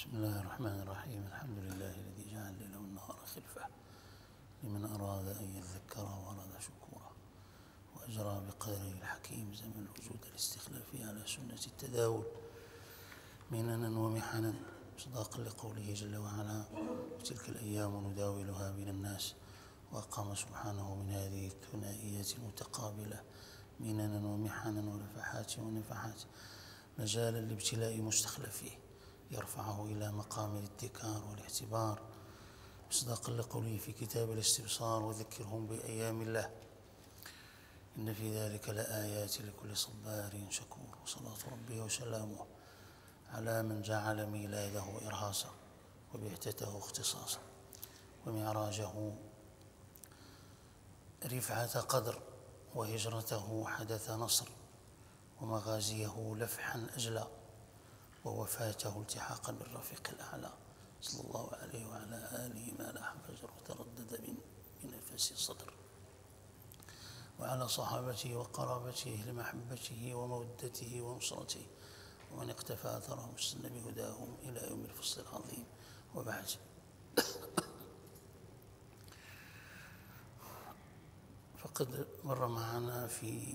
بسم الله الرحمن الرحيم. الحمد لله الذي جعل الليل والنهار خلفة لمن أراد أن يذكر وأراد شكورا، وأجرى بقدره الحكيم زمن الوجود الاستخلافي على سنة التداول مننا ومحنا، مصداقا لقوله جل وعلا: وتلك الأيام نداولها بين الناس. وأقام سبحانه من هذه الثنائيات المتقابلة مننا ومحنا ولفحات ونفحات مجالا لابتلاء مستخلفيه يرفعه إلى مقام الادكار والاعتبار، مصداقا لقوله في كتاب الاستبصار: وذكرهم بأيام الله إن في ذلك لآيات لكل صبار شكور. وصلاة ربي وسلامه على من جعل ميلاده إرهاصا وبعثته اختصاصا ومعراجه رفعة قدر وهجرته حدث نصر ومغازيه لفحا أجلى ووفاته التحاقا بالرفيق الأعلى، صلى الله عليه وعلى آله ما لاح فجر وتردد بنفس الصدر، وعلى صحابته وقرابته لمحبته ومودته ونصرته ومن اقتفى أثرهم واستنى بهداهم إلى يوم الفصل العظيم. وبعد، فقد مر معنا في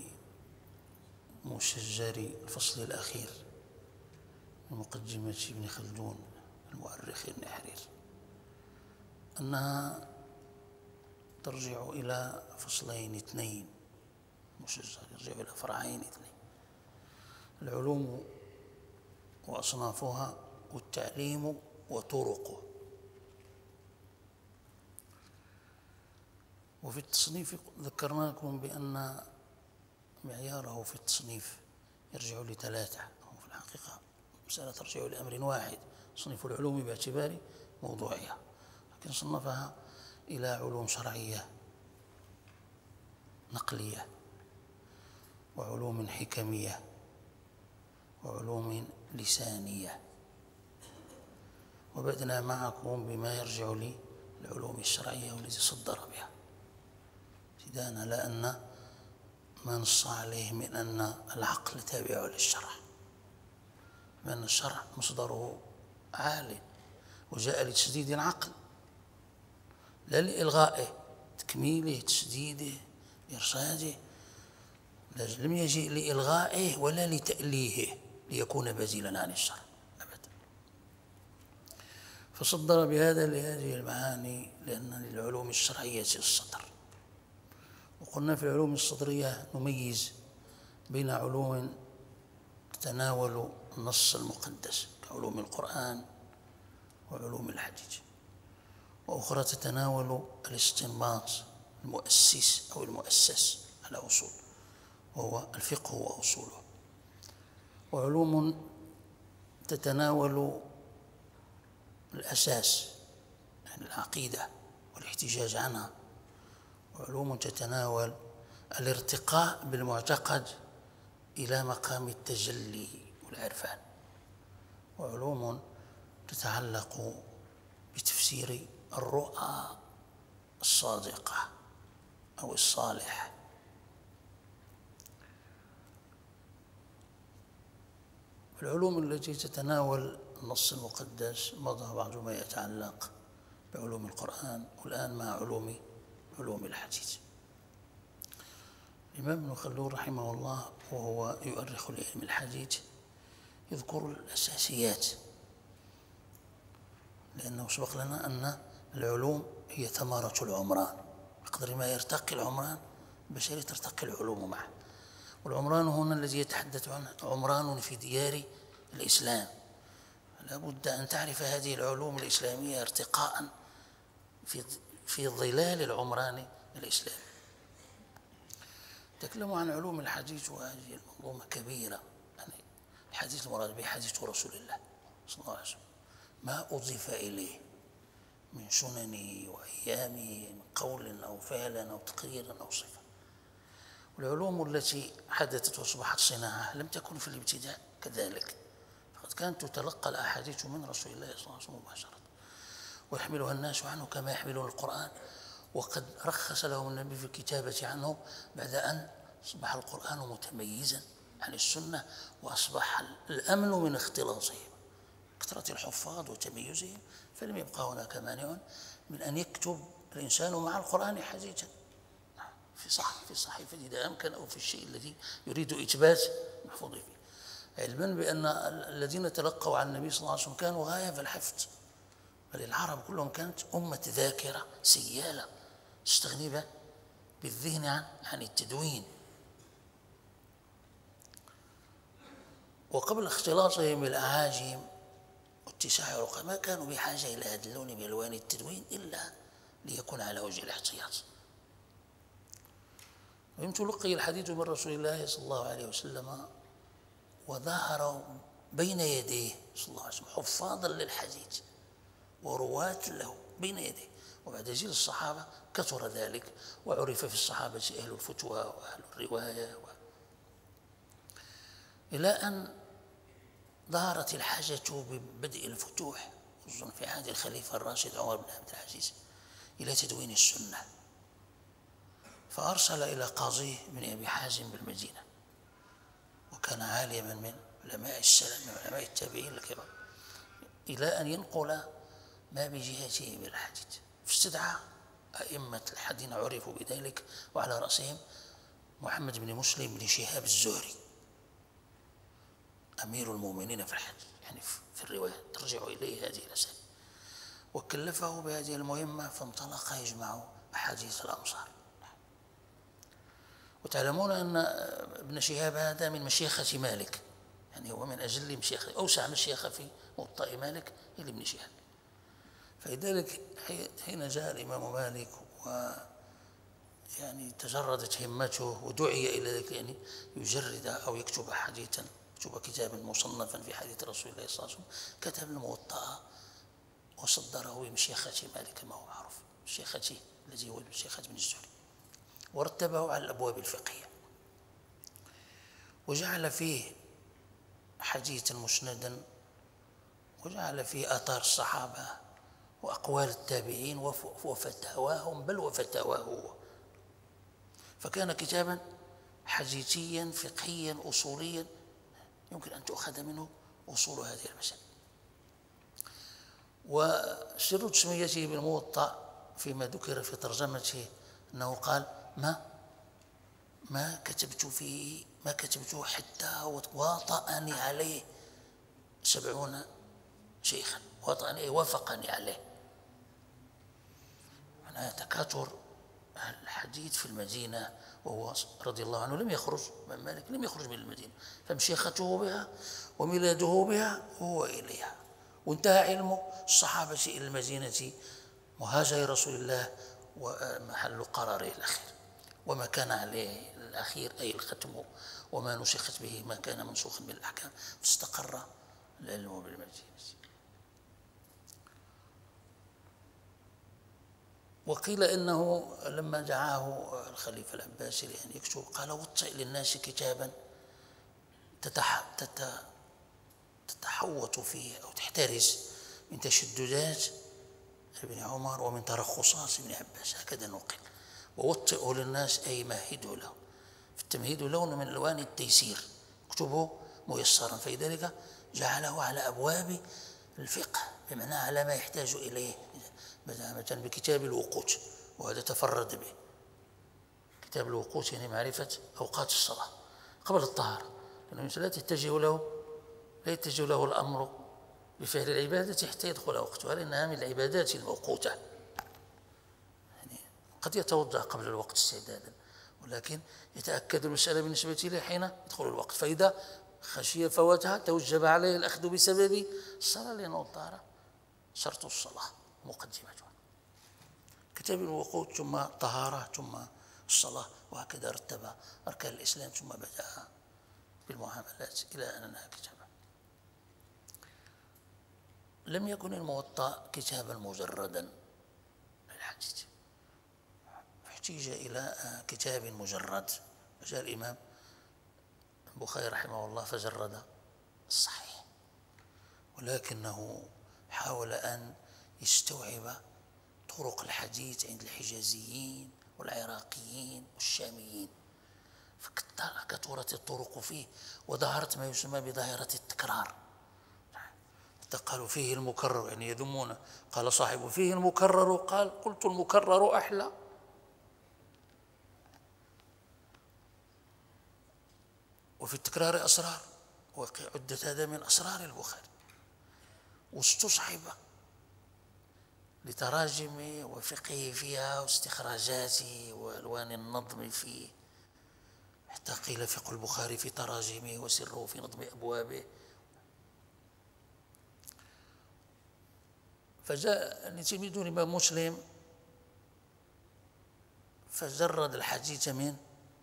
مشجر الفصل الأخير من مقدمة ابن خلدون المؤرخ النحرير أنها ترجع إلى فصلين اثنين، مشجر يرجع إلى فرعين اثنين: العلوم وأصنافها والتعليم وطرقه. وفي التصنيف ذكرناكم بأن معياره في التصنيف يرجع لثلاثة، أو في الحقيقة مسألة ترجع لأمر واحد: تصنيف العلوم باعتبار موضوعها، لكن صنفها إلى علوم شرعية نقلية، وعلوم حكمية، وعلوم لسانية. وبدأنا معكم بما يرجع للعلوم الشرعية والتي صدر بها، ابتداء على أن ما نص عليه من أن العقل تابع للشرع، بأن الشرع مصدره عال وجاء لتسديد العقل لا لإلغائه، تكميله، تسديده، إرشاده. لم يجئ لإلغائه ولا لتأليهه ليكون بديلا عن الشرع أبدا. فصدر بهذا لهذه المعاني، لأن للعلوم الشرعية الصدر. وقلنا في العلوم الصدرية نميز بين علوم تتناول النص المقدس كعلوم القرآن وعلوم الحديث، وأخرى تتناول الاستنباط المؤسس أو المؤسس على أصول، وهو الفقه وأصوله، وعلوم تتناول الأساس يعني العقيدة والاحتجاج عنها، وعلوم تتناول الارتقاء بالمعتقد إلى مقام التجلي والعرفان، وعلوم تتعلق بتفسير الرؤى الصادقة أو الصالحة. العلوم التي تتناول النص المقدس مضى بعض ما يتعلق بعلوم القرآن، والآن مع علوم الحديث. الإمام ابن خلدون رحمه الله وهو يؤرخ لعلم الحديث يذكر الأساسيات، لأنه سبق لنا أن العلوم هي ثمرة العمران، بقدر ما يرتقي العمران البشري ترتقي العلوم معه. والعمران هنا الذي يتحدث عنه عمران في ديار الإسلام، لا بد أن تعرف هذه العلوم الإسلامية ارتقاء في ظلال العمران الإسلامي. تكلموا عن علوم الحديث، وهذه المنظومة كبيرة. يعني الحديث المراد به حديث رسول الله صلى الله عليه وسلم، ما أضيف إليه من سننه وأيامه من قول أو فعل أو تقرير أو صفة. والعلوم التي حدثت وأصبحت صناعة لم تكن في الابتداء كذلك، فقد كانت تتلقى الأحاديث من رسول الله صلى الله عليه وسلم مباشرة، ويحملها الناس عنه كما يحملون القرآن. وقد رخص لهم النبي في الكتابة عنه بعد أن أصبح القرآن متميزا عن السنة وأصبح الأمن من اختلاصه كثرة الحفاظ وتميزهم، فلم يبقى هناك مانع من أن يكتب الإنسان مع القرآن حديثا في صحيفة إذا أمكن، أو في الشيء الذي يريد إثبات محفوظ فيه، علما بأن الذين تلقوا عن النبي صلى الله عليه وسلم كانوا غاية في الحفظ، بل العرب كلهم كانت أمة ذاكرة سيالة تستغني بالذهن عن التدوين. وقبل اختلاطهم بالأعاجم واتساع الرقعة ما كانوا بحاجة إلى هذا اللون بألوان التدوين إلا ليكون على وجه الاحتياط. وإن تلقي الحديث من رسول الله صلى الله عليه وسلم، وظهر بين يديه صلى الله عليه وسلم حفاظا للحديث ورواة له بين يديه. وبعد جيل الصحابة كثر ذلك، وعرف في الصحابة أهل الفتوى وأهل الرواية إلى أن ظهرت الحاجة ببدء الفتوح، خصوصا في عهد الخليفة الراشد عمر بن عبد العزيز، إلى تدوين السنة، فأرسل إلى قاضيه بن أبي حازم بالمدينة، وكان عالما من علماء السلف من علماء التابعين الكبار، إلى أن ينقل ما بجهته من الحديث. فاستدعى أئمة الحديث عرفوا بذلك، وعلى رأسهم محمد بن مسلم بن شهاب الزهري أمير المؤمنين في الحديث، يعني في الرواية ترجع إليه هذه الأسئلة، وكلفه بهذه المهمة، فانطلق يجمع أحاديث الأمصار. وتعلمون أن ابن شهاب هذا من مشيخة مالك، يعني هو من أجل مشيخة، أوسع مشيخة في موطأ مالك هي ابن شهاب. فلذلك حين جاء الإمام مالك يعني تجردت همته ودعي إلى ذلك، يعني يجرد أو يكتب حديثا، يكتب كتابا مصنفا في حديث رسول الله صلى الله عليه وسلم، كتب الموطأ وصدره بمشيخة مالك كما هو معروف، مشيخته الذي هو مشيخة بن الزهري، ورتبه على الأبواب الفقهية، وجعل فيه حديثا مسندا، وجعل فيه آثار الصحابة وأقوال التابعين وفتاواهم، بل وفتاواه هو. فكان كتابا حديثيا فقهيا أصوليا يمكن أن تؤخذ منه أصول هذه المسائل. وسر تسميته بالموطأ فيما ذكر في ترجمته أنه قال ما كتبت فيه، ما كتبته حتى واطأني عليه 70 شيخا، واطأني وافقني عليه. معناها تكاثر الحديث في المدينة، وهو رضي الله عنه لم يخرج من مالك، لم يخرج من المدينة، فمشيخته بها وميلاده بها وهو إليها، وانتهى علم الصحابة إلى المدينة مهاجر رسول الله ومحل قراره الأخير، وما كان عليه الأخير أي الختم، وما نسخت به ما كان منسوخا بالأحكام، فاستقر العلم بالمدينة. وقيل إنه لما دعاه الخليفة العباسي لأن يكتب قال: وطئ للناس كتابا تتحوط فيه أو تحترز من تشددات ابن عمر ومن ترخصات ابن عباس، هكذا نقل. ووطئه للناس أي مهده له، فالتمهيد لون من ألوان التيسير، اكتبه ميسرا، فلذلك جعله على أبواب الفقه، بمعنى على ما يحتاج إليه، مثلا بكتاب الوقوت، وهذا تفرد به. كتاب الوقوت يعني معرفة أوقات الصلاة قبل الطهارة، لأنه لا يتجه له الأمر بفعل العبادة حتى يدخل وقتها، لأنها من العبادات الموقوتة، يعني قد يتوضأ قبل الوقت استعدادا، ولكن يتأكد المسألة بالنسبة إليه حين يدخل الوقت، فإذا خشي فواتها توجب عليه الأخذ بسبب الصلاة، لأنه الطهارة شرط الصلاة مقدمتها. كتاب الوقوت ثم طهارة ثم الصلاة، وهكذا رتب أركان الإسلام ثم بدأ بالمعاملات إلى أن أنهى كتابه. لم يكن الموطأ كتابا مجردا للحديث، احتيج إلى كتاب مجرد، فجاء الإمام البخاري رحمه الله فجرد الصحيح، ولكنه حاول أن يستوعب طرق الحديث عند الحجازيين والعراقيين والشاميين، فكثرت الطرق فيه، وظهرت ما يسمى بظاهرة التكرار. حتى قالوا فيه المكرر، يعني يذمون. قال صاحب فيه المكرر، قلت المكرر أحلى. وفي التكرار أسرار، وعدة هذا من أسرار البخاري، واستصحب لتراجم وفقه فيها واستخراجاته وألوان النظم فيه، حتى قيل فقه البخاري في تراجمه وسره في نظم أبوابه. فجاء تلميذ الإمام مسلم فجرد الحديث من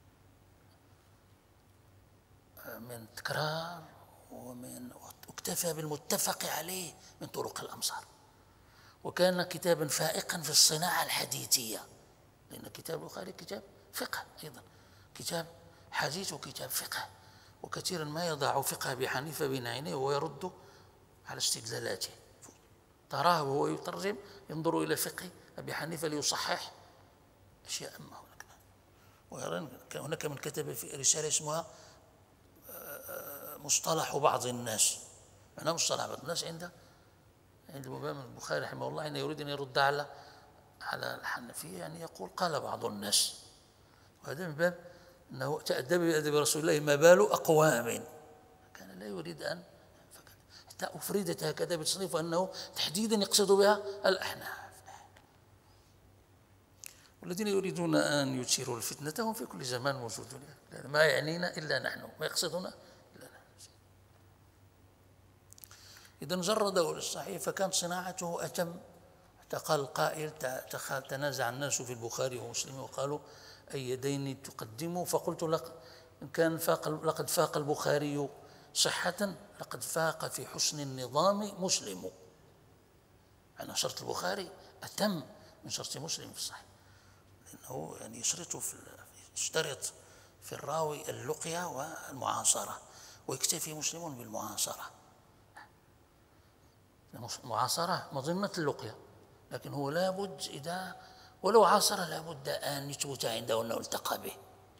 تكرار واكتفى بالمتفق عليه من طرق الأمصار، وكان كتابا فائقا في الصناعة الحديثية، لأن كتاب البخاري كتاب فقه أيضا، كتاب حديث وكتاب فقه، وكثيرا ما يضع فقه أبي حنيفة بين عينيه ويرد على استدلالاته. تراه وهو يترجم ينظر إلى فقه أبي حنيفة ليصحح أشياء ما هناك. ويرى هناك من كتب في رسالة اسمها مصطلح بعض الناس، معناه مصطلح بعض الناس عند الإمام البخاري رحمه الله حين يريد أن يرد على الحنفية، يعني يقول قال بعض الناس، وهذا من باب أنه تأدب بأدب رسول الله ما بال أقوام، كان لا يريد أن حتى أفردت هكذا بتصنيف أنه تحديدا يقصد بها الأحناف، والذين يريدون أن يثيروا الفتنة هم في كل زمان موجودون، ما يعنينا إلا نحن، ما يقصدنا إلا نحن. إذا جرده للصحيح فكانت صناعته أتم، حتى قال القائل تنازع الناس في البخاري ومسلم وقالوا أي يدين تقدموا، فقلت إن كان لقد فاق البخاري صحة لقد فاق في حسن النظام مسلم، أنا شرط البخاري أتم من شرط مسلم في الصحيح، لأنه يعني يشترط في الراوي اللقية والمعاصرة، ويكتفي مسلم بالمعاصرة. المعاصرة مظنة اللقية، لكن هو لابد إذا ولو عاصر لابد أن يثبت عنده أنه التقى به.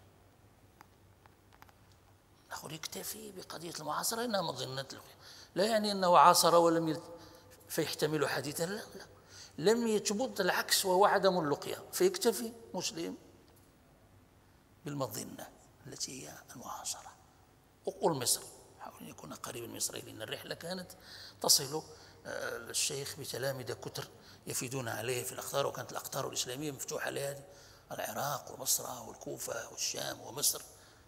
نقول يكتفي بقضية المعاصرة إنها مظنة اللقية، لا يعني أنه عاصر ولم فيحتمل حديثا، لا لم يثبت العكس وهو عدم اللقية، فيكتفي مسلم بالمظنة التي هي المعاصرة. وقل مصر، حاول أن يكون قريبا من مصر، لأن الرحلة كانت تصل الشيخ بتلامذة كتر يفيدون عليه في الأقطار، وكانت الأقطار الإسلامية مفتوحة لهذه، العراق ومصر والكوفة والشام ومصر.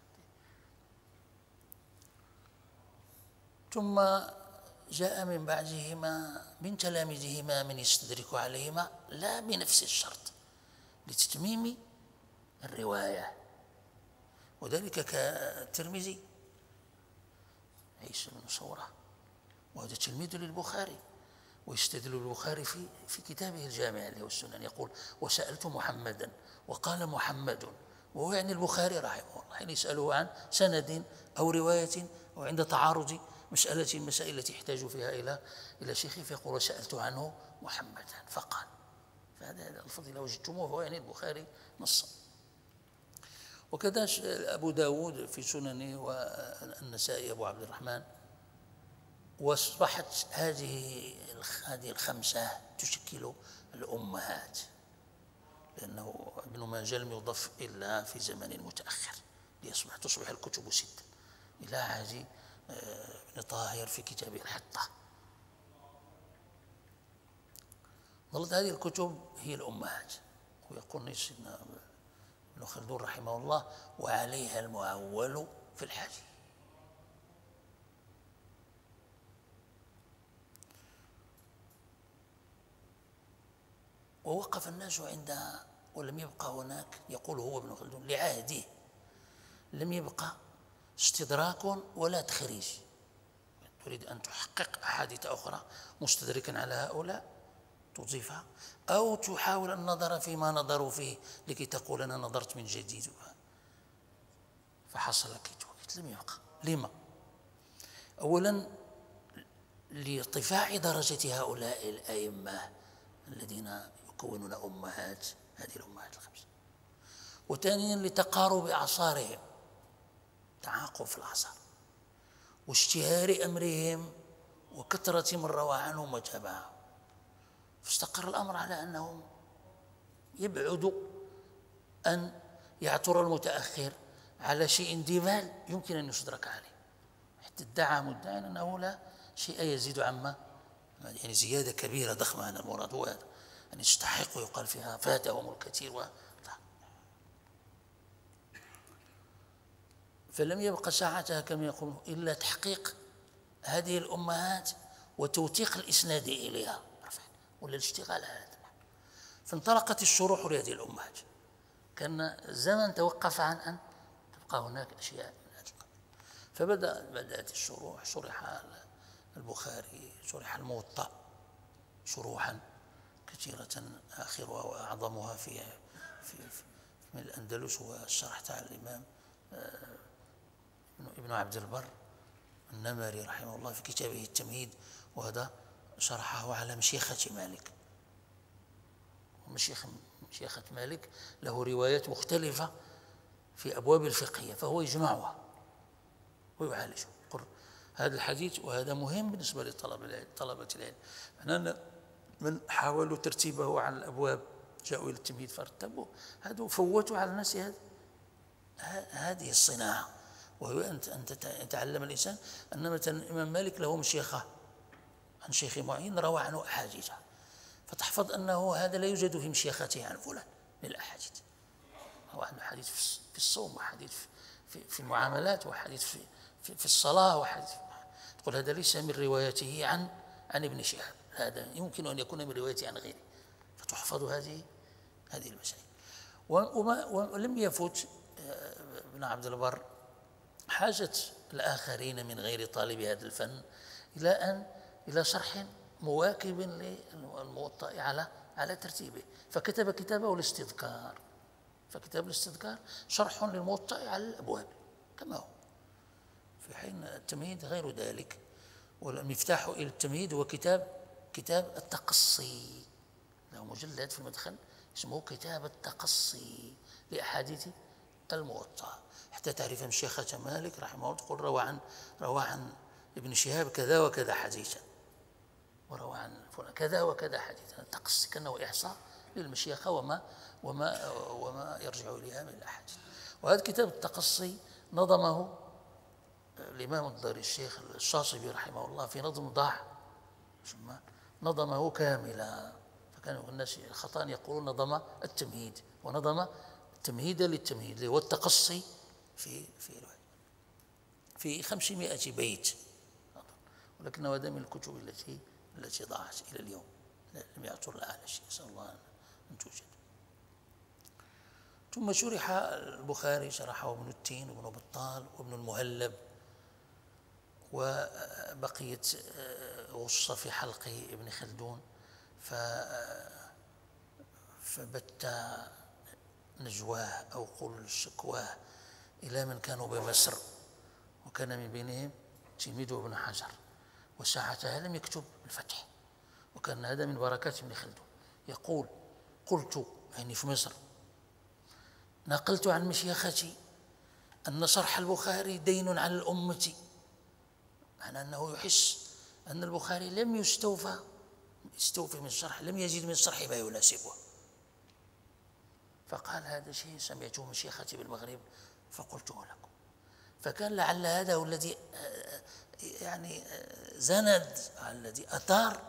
ثم جاء من بعدهما من تلامذهما من يستدرك عليهما لا بنفس الشرط لتتميم الرواية، وذلك كالترمذي عيسى بن صورة، وهذا تلميذ للبخاري، ويستدل البخاري في كتابه الجامع له السنن، يقول وسألت محمدا وقال محمد، وهو يعني البخاري رحمه الله، حين يسأله عن سند أو رواية أو عند تعارض مسألة المسائل التي يحتاج فيها إلى شيخه، فيقول وسألت عنه محمدا فقال. فهذا الفضل لو وجدتموه فهو يعني البخاري نصا. وكذا أبو داود في سننه والنسائي أبو عبد الرحمن. واصبحت هذه الخمسة تشكل الأمهات، لأنه ابن ماجه لم يضف إلا في زمن متأخر تصبح الكتب ستة إلى عهد ابن طاهر في كتابه الحطة. ظلت هذه الكتب هي الأمهات، ويقول سيدنا ابن خلدون رحمه الله وعليها المعول في الحديث. ووقف الناس عندها ولم يبقى هناك، يقول هو ابن خلدون لعهده لم يبقى استدراك ولا تخريج، تريد أن تحقق أحاديث أخرى مستدركا على هؤلاء تضيفها، أو تحاول النظر فيما نظروا فيه لكي تقول أنا نظرت من جديد، فحصل كيت لم يبقى. لما؟ أولا لارتفاع درجة هؤلاء الأئمة الذين يكونون أمهات هذه الأمهات الخمسة، وثانيا لتقارب أعصارهم، تعاقب في الأعصار، واشتهار أمرهم وكثرة من روى عنهم وتابعهم، فاستقر الأمر على أنه يبعد أن يعثر المتأخر على شيء ديمال يمكن أن يستدرك عليه، حتى ادعى مدعي أنه لا شيء يزيد عما، يعني زيادة كبيرة ضخمة عن المراد، هو هذا أن يستحق ويقال فيها فاتهم الكثير فلم يبق ساعتها كما يقول إلا تحقيق هذه الأمهات وتوثيق الإسناد إليها ولا الاشتغال هذا. فانطلقت الشروح لهذه الأمهات، كان زمن توقف عن أن تبقى هناك أشياء من هذا القبيل، فبدأت الشروح، شرح البخاري، شرح الموطأ شروحا كثيرة، آخرها وأعظمها في من الأندلس هو الشرح تاع الإمام ابن عبد البر النمري رحمه الله في كتابه التمهيد، وهذا شرحه على مشيخة مالك، مشيخة مالك له روايات مختلفة في أبواب الفقهية، فهو يجمعها ويعالجها. هذا الحديث وهذا مهم بالنسبة لطلبة العلم، أننا من حاولوا ترتيبه على الأبواب جاءوا إلى التمهيد فرتبوا هذا فوتوا على الناس هذه الصناعة، وهو أن يتعلم الإنسان أن مثلا الإمام مالك له مشيخة عن شيخ معين روى عنه أحاديث، فتحفظ أنه هذا لا يوجد في مشيخته عن فلان من الأحاديث، هو عنده حديث في الصوم وحديث في المعاملات وحديث في الصلاة وحديث، تقول هذا ليس من روايته عن ابن شهاب، هذا يمكن أن يكون من روايته عن غيره، فتحفظ هذه المسائل. ولم يفت ابن عبد البر حاجة الآخرين من غير طالب هذا الفن إلى شرح مواكب للموطأ على ترتيبه، فكتب كتابه الاستذكار، فكتاب الاستذكار شرح للموطأ على الأبواب كما هو، في حين التمهيد غير ذلك. والمفتاح إلى التمهيد هو كتاب التقصي، له مجلد في المدخل اسمه كتاب التقصي لأحاديث الموطأ، حتى تعرف مشيخة مالك رحمه الله تقول روى عن ابن شهاب كذا وكذا حديثا، وروى عن فلان كذا وكذا حديثا، التقصي كأنه إحصاء للمشيخة وما يرجع إليها من الأحاديث. وهذا كتاب التقصي نظمه الإمام الضري الشيخ الشاطبي رحمه الله في نظم ضاع، نظمه كاملا، فكان الناس خطأ يقولون نظم التمهيد، ونظم التمهيد للتمهيد اللي هو التقصي في 500 بيت، ولكنه هذا من الكتب التي ضاعت إلى اليوم، لم يعثر لها على شيء، نسأل الله أن توجد. ثم شرح البخاري، شرحه ابن التين وابن بطال وابن المهلب، وبقية غصة في حلق ابن خلدون، فبت نجواه أو قل شكواه إلى من كانوا بمصر، وكان من بينهم تلميذه ابن حجر، وساعتها لم يكتب الفتح، وكان هذا من بركات ابن خلدون. يقول قلت يعني في مصر نقلت عن مشيختي أن شرح البخاري دين على الأمة، معنى أنه يحس أن البخاري لم يستوفي من الشرح، لم يجد من الشرح ما يناسبه، فقال هذا شيء سمعته من شيختي بالمغرب فقلته لكم. فكان لعل هذا هو الذي يعني زند، الذي أثار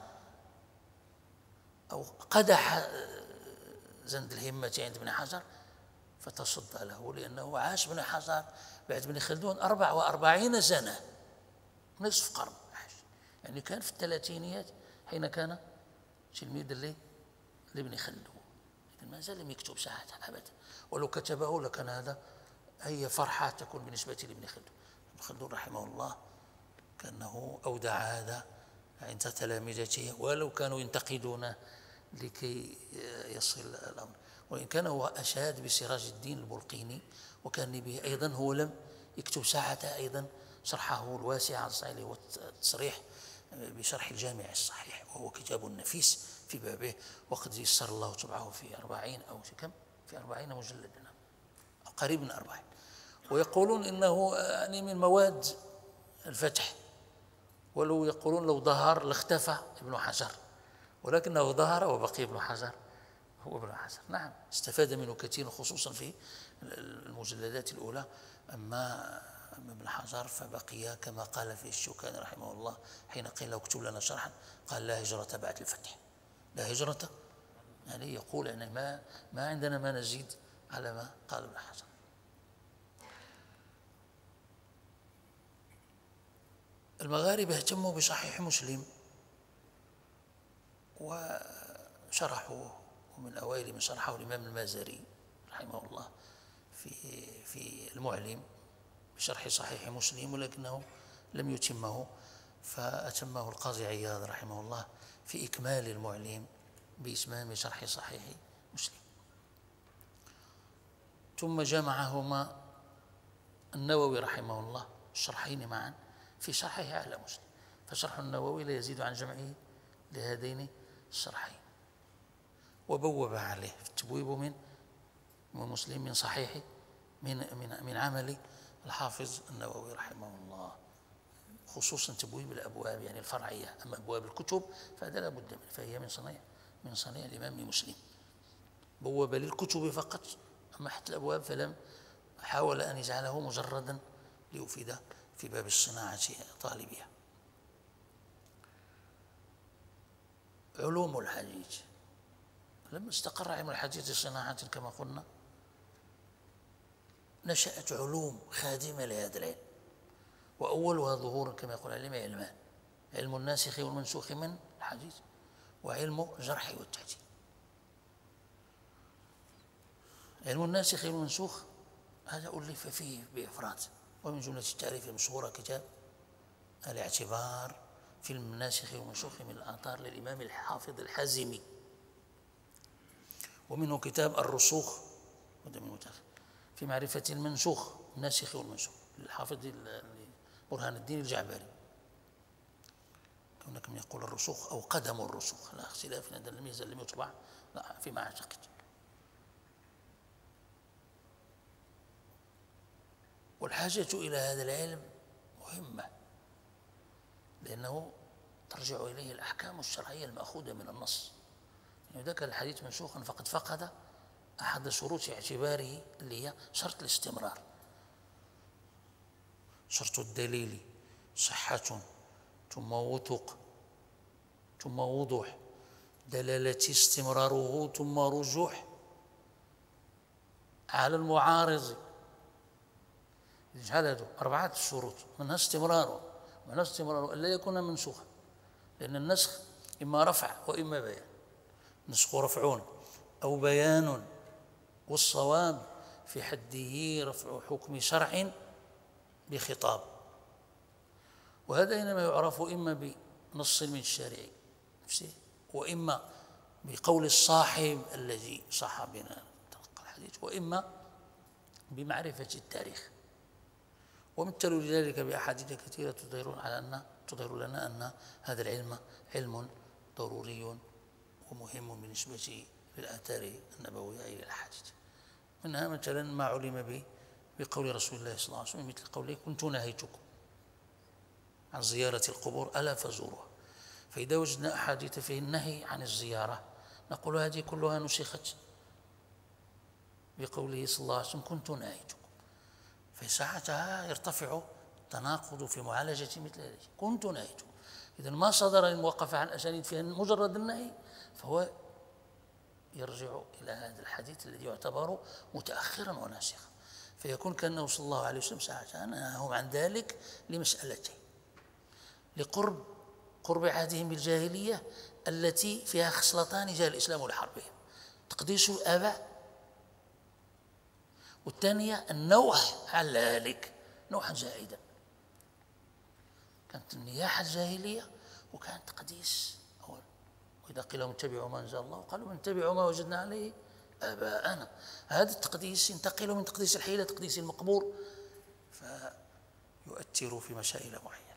أو قدح زند الهمة عند ابن حجر فتصدى له، لأنه عاش ابن حجر بعد ابن خلدون 44 سنة، نصف قرن، يعني كان في الثلاثينيات حين كان تلميذ لابن خلدون، لكن ما زال لم يكتب ساعتها أبدا، ولو كتبه لكان هذا أي فرحة تكون بالنسبة لابن خلدون. ابن خلدون رحمه الله كأنه أودع هذا عند تلامذته، ولو كانوا ينتقدونه لكي يصل الأمر، وإن كان هو أشاد بسراج الدين البلقيني، وكان به أيضا هو لم يكتب ساعتها أيضا شرحه الواسع عن صحيح والتصريح بشرح الجامع الصحيح، وهو كتاب نفيس في بابه، وقد يسر الله طبعه في 40 أو كم في 40 مجلدا أو قريب من 40. ويقولون إنه يعني من مواد الفتح ولو يقولون لو ظهر لاختفى ابن حجر، ولكنه ظهر وبقي ابن حجر هو ابن حجر. نعم استفاد منه كثير خصوصا في المجلدات الأولى. أما ابن حجر فبقي كما قال فيه الشوكاني رحمه الله حين قيل له اكتب لنا شرحا، قال لا هجرة بعد الفتح. لا هجرة يعني يقول أن ما عندنا ما نزيد على ما قال ابن حجر. المغاربة اهتموا بصحيح مسلم وشرحوه، ومن أوائل من شرحه الإمام المازري رحمه الله في المعلم بشرح صحيح مسلم، ولكنه لم يتمه، فأتمه القاضي عياض رحمه الله في إكمال المعلم بإتمام شرح صحيح مسلم. ثم جمعهما النووي رحمه الله الشرحين معا في شرحه على مسلم، فشرح النووي لا يزيد عن جمعه لهذين الشرحين. وبوب عليه في التبويب من مسلم من صحيح من عمل الحافظ النووي رحمه الله، خصوصا تبويب الأبواب يعني الفرعية. أما أبواب الكتب فهذا لا بد منه، فهي من صنيع الإمام مسلم. بوب للكتب فقط، أما حتى الأبواب فلم، حاول أن يجعله مجردا ليفيد في باب الصناعة طالبها. علوم الحديث لما استقر علم الحديث صناعة كما قلنا، نشأت علوم خادمة لهذا العلم، وأولها ظهورا كما يقول العلم علمان: علم الناسخ والمنسوخ من الحديث، وعلم الجرح والتعديل. علم الناسخ والمنسوخ هذا ألف فيه بإفراد، ومن جملة التعريف المشهورة كتاب الاعتبار في الناسخ والمنسوخ من الآثار للإمام الحافظ الحازمي، ومنه كتاب الرسوخ في معرفة المنسوخ الناسخ والمنسوخ للحافظ برهان الدين الجعبري. هناك من يقول الرسوخ أو قدم الرسوخ، لا اختلاف، هذا الميزة لم يطبع فيما أعتقد. والحاجة إلى هذا العلم مهمة، لأنه ترجع إليه الأحكام الشرعية المأخوذة من النص. يعني إذا كان الحديث منسوخا فقد فقد أحد شروط اعتباره اللي هي شرط الاستمرار. شرط الدليل صحة ثم وثوق ثم وضوح دلالة استمراره ثم رجوح على المعارض. يجعل هذه 4 شروط، منها استمراره ألا يكون منسوخا، لأن النسخ إما رفع وإما بيان. نسخ رفع أو بيان، والصواب في حده رفع حكم شرع بخطاب، وهذا إنما يعرف إما بنص من الشارع وإما بقول الصاحب الذي صح بنا تلقى الحديث، وإما بمعرفة التاريخ. ومثلوا لذلك بأحاديث كثيرة تظهر لنا أن هذا العلم علم ضروري ومهم بالنسبة للآثار النبوية إلى الأحاديث. منها مثلا ما علم بقول رسول الله صلى الله عليه وسلم، مثل قوله: كنت نهيتكم عن زيارة القبور ألا فزوروها. فإذا وجدنا أحاديث فيه النهي عن الزيارة نقول هذه كلها نسخت بقوله صلى الله عليه وسلم: كنت نهيتكم. في ساعتها يرتفع التناقض في معالجة مثل هذه، كنت نهيتكم. إذا ما صدر الموقف عن أسانيد فيها مجرد النهي فهو يرجع إلى هذا الحديث الذي يعتبر متأخرا وناسخا، فيكون كأنه صلى الله عليه وسلم ساعتها نهاهم عن ذلك لمسألتين: قرب عهدهم بالجاهلية التي فيها خصلتان جاء الإسلام لحربهم: تقديس الآباء، والثانية النوح على ذلك نوحا زائدا. كانت النياحة الجاهلية وكان تقديس أول. وإذا قيل لهم اتبعوا ما أنزل الله قالوا نتبع ما وجدنا عليه آباءنا. هذا التقديس ينتقل من تقديس الحي إلى تقديس المقبور، فيؤثر في مسائل معينة.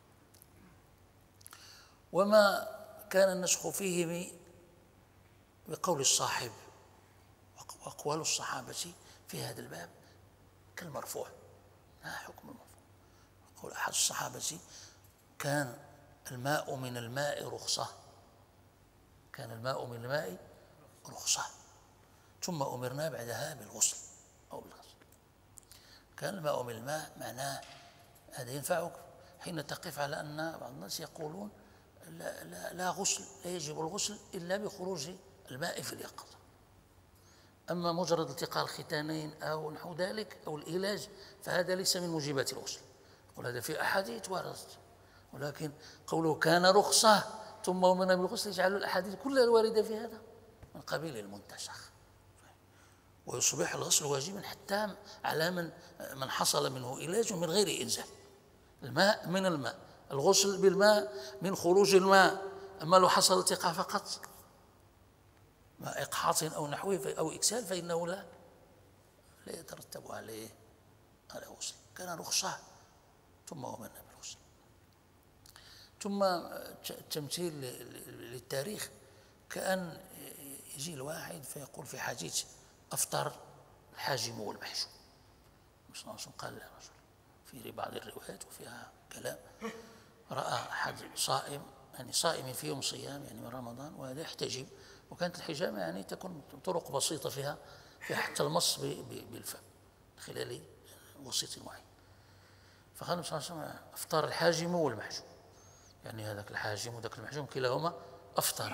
وما كان النسخ فيه بقول الصاحب وأقوال الصحابة في هذا الباب كالمرفوع، لا حكم المرفوع. قول أحد الصحابة كان الماء من الماء رخصة، كان الماء من الماء رخصة، ثم أمرنا بعدها بالغسل أو بالغسل. كان الماء من الماء معناه هذا ينفعك حين تقف على أن بعض الناس يقولون لا غسل، لا يجب الغسل إلا بخروج الماء في اليقظة. أما مجرد التقاء الختانين أو نحو ذلك أو العلاج فهذا ليس من موجبات الغسل. يقول هذا في أحاديث وردت، ولكن قوله كان رخصة ثم أمرنا بالغسل يجعل الأحاديث كلها الواردة في هذا من قبيل المنتسخ، ويصبح الغسل واجبا حتى على من حصل منه علاج من غير إنزال. الماء من الماء، الغسل بالماء من خروج الماء. أما لو حصل التقاء فقط مع إقحاط أو نحوه أو إكسال فإنه لا يترتب عليه غسل. كان رخصة ثم أمرنا بالغسل. ثم تمثيل للتاريخ كأن يجي الواحد فيقول في حديث أفطر الحاجم والمحجوم. صلى الله عليه وسلم قال لرجل في بعض الروايات وفيها كلام، رأى أحد صائم يعني صائم في يوم صيام يعني من رمضان وهذا يحتجب، وكانت الحجامة يعني تكون طرق بسيطة فيها حتى المص بالفم خلال وسيط معين. فقال صلى الله عليه وسلم أفطر الحاجم والمحجوم، يعني هذاك الحاجم وذاك المحجوم كلاهما أفطر.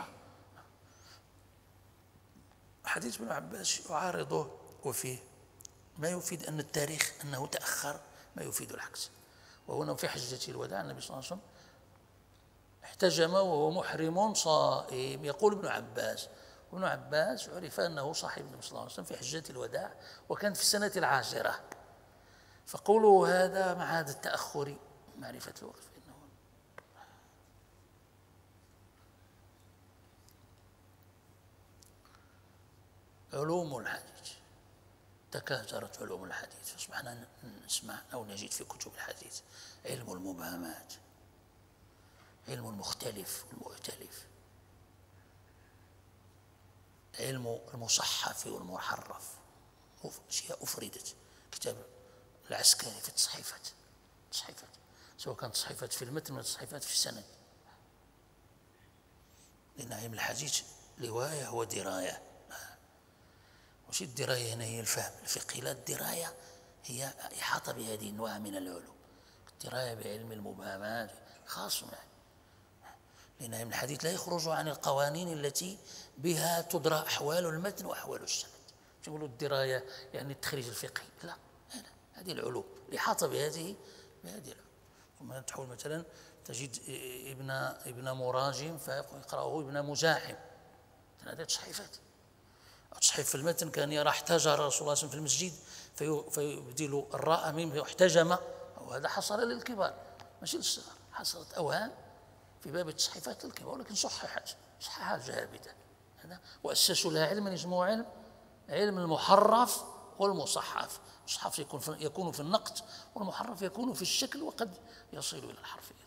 حديث ابن عباس يعارضه وفيه ما يفيد أن التاريخ أنه تأخر، ما يفيد العكس. وهنا في حجة الوداع النبي صلى الله عليه وسلم احتجم وهو محرم صائم. يقول ابن عباس عرف أنه صاحب النبي صلى الله عليه وسلم في حجة الوداع وكانت في السنة 10. فقوله هذا مع هذا التأخر معرفة الوقت فإنه علوم الحديث تكاثرت علوم الحديث، فاصبحنا نسمع أو نجد في كتب الحديث علم المبهمات، علم المختلف والمؤتلف، علم المصحف والمحرف، أشياء أفردت. كتاب العسكري في التصحيفات سواء كانت تصحيفات في المتن ولا تصحيفات في السند، لأن علم الحديث رواية ودراية. وش الدراية هنا؟ هي الفهم الفقهي، لا الدراية هي إحاطة بهذه النوع من العلوم. الدراية بعلم المبهمات خاص معه، لأن علم الحديث لا يخرج عن القوانين التي بها تدرى أحوال المتن وأحوال السند. يقولوا الدراية يعني التخريج الفقهي، لا هذه العلوم الإحاطة بهذه العلوم. ثم تحول مثلا تجد ابن مراجم فيقرأه ابن مزاحم، هذه تصحيفات. تصحيف في المتن كان يرى احتجر رسول الله صلى الله عليه وسلم في المسجد فيبدل الراء ميم احتجم، وهذا حصل للكبار ماشي للصغار، حصلت أوهام في باب التصحيفات للكبار ولكن صححها الجهابذة. هذا وأسسوا لها علما يسموه علم المحرف والمصحف. المصحف يكون في النقط والمحرف يكون في الشكل وقد يصل إلى الحرفية.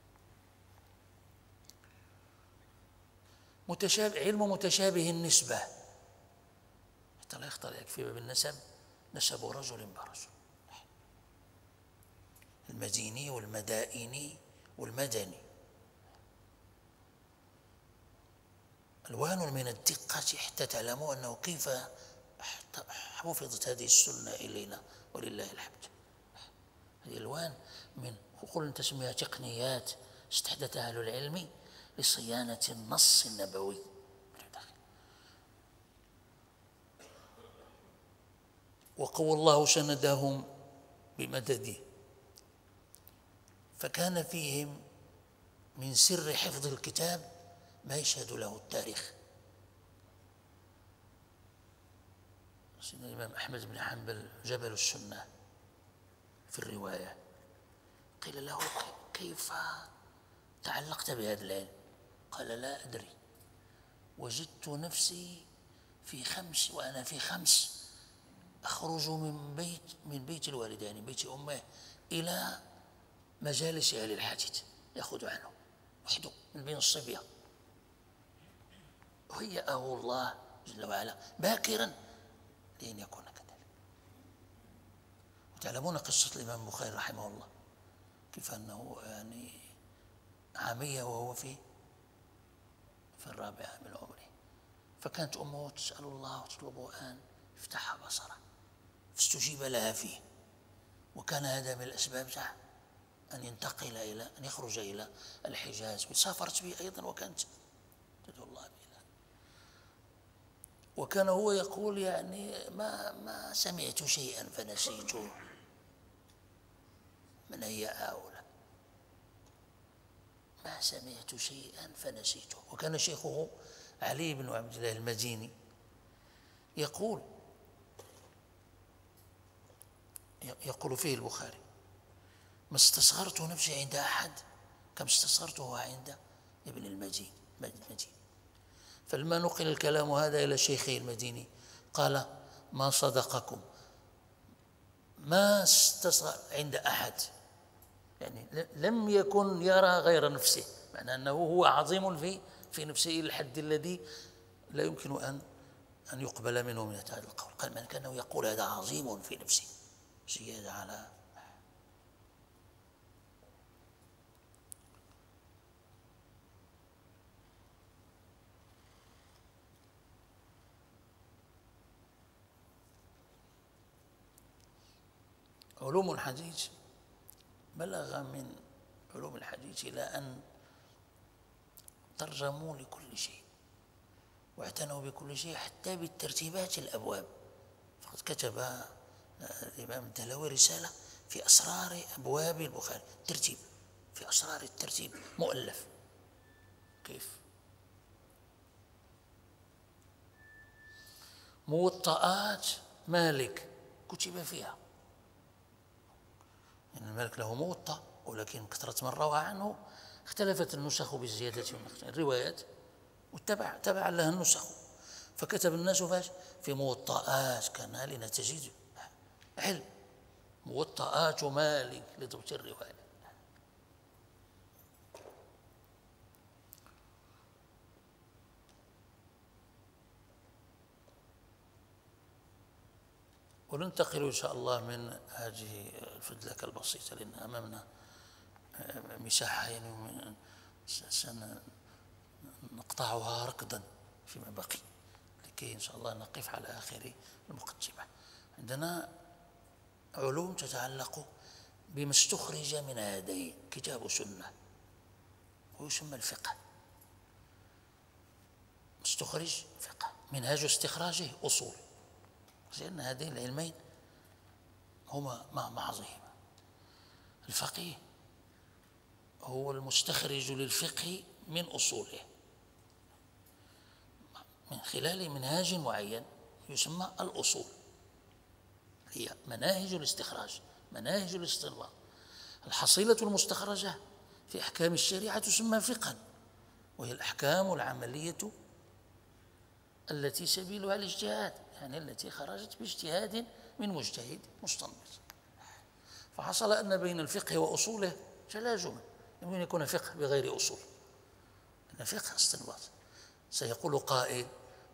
علم متشابه النسبة حتى لا يختلط في باب النسب نسب رجل برجل، المديني والمدائني والمدني. ألوان من الدقة حتى تعلموا أنه كيف حفظت هذه السنة إلينا ولله الحمد. هذه ألوان من وقل تسميها تقنيات استحدثها أهل العلم لصيانة النص النبوي. وقوى الله سندهم بمدده، فكان فيهم من سر حفظ الكتاب ما يشهد له التاريخ. سيدنا الإمام أحمد بن حنبل جبل السنة في الرواية، قيل له كيف تعلقت بهذا العلم؟ قال لا أدري، وجدت نفسي وأنا في 5 أخرج من بيت الوالدين بيت أمه إلى مجالس أهل الحديث يأخذ عنه وحده من بين الصبية، وهيأه الله جل وعلا باكرا لأن يكون كذلك. وتعلمون قصة الإمام البخاري رحمه الله كيف أنه يعني عامية وهو في الرابعة من عمره، فكانت أمه تسأل الله وتطلبه أن يفتح بصره، فاستجيب لها فيه. وكان هذا من الأسباب أن ينتقل أن يخرج إلى الحجاز، وسافرت به أيضا وكانت تدعو الله به. وكان هو يقول يعني ما سمعت شيئا فنسيته من أي هؤلاء، ما سمعت شيئا فنسيته. وكان شيخه علي بن عبد الله المديني يقول فيه البخاري: ما استصغرت نفسي عند أحد كم استصغرته عند ابن المديني. فلما نقل الكلام هذا إلى شيخه المديني قال: ما صدقكم، ما استصغر عند أحد، يعني لم يكن يرى غير نفسه، معنى أنه هو عظيم في نفسه الحد الذي لا يمكن أن يقبل منه من هذا القول. قال: من كانه يقول هذا عظيم في نفسه زيادة على. علوم الحديث بلغ من علوم الحديث إلى أن ترجموا لكل شيء واعتنوا بكل شيء، حتى بالترتيبات الأبواب. فقد كتب الإمام الدهلوي رسالة في أسرار أبواب البخاري، ترتيب، في أسرار الترتيب مؤلف. كيف؟ موطئات مالك كتب فيها، يعني مالك له موطأ، ولكن كثرة من روى عنه اختلفت النسخ بالزيادة الروايات، تبع لها النسخ، فكتب الناس في موطئات، كان لنتجد علم، موطئات مالك لضبط الرواية. وننتقل إن شاء الله من هذه الفدلكة البسيطة، لأن أمامنا مساحة يعني سنقطعها ركضا فيما بقي، لكي إن شاء الله نقف على آخر المقدمة. عندنا علوم تتعلق بما استخرج من هذين، كتاب وسنة، ويسمى الفقه. مستخرج فقه، منهاج استخراجه أصول، لأن هذين العلمين هما معظيهما. الفقيه هو المستخرج للفقه من أصوله من خلال منهاج معين يسمى الأصول، هي مناهج الاستخراج، مناهج الاستنباط. الحصيلة المستخرجة في أحكام الشريعة تسمى فقها، وهي الأحكام العملية التي سبيلها الاجتهاد، يعني التي خرجت باجتهاد من مجتهد مستنبط. فحصل أن بين الفقه وأصوله تلازما، يمكن يكون فقه بغير أصول، أن فقه استنباط. سيقول قائل: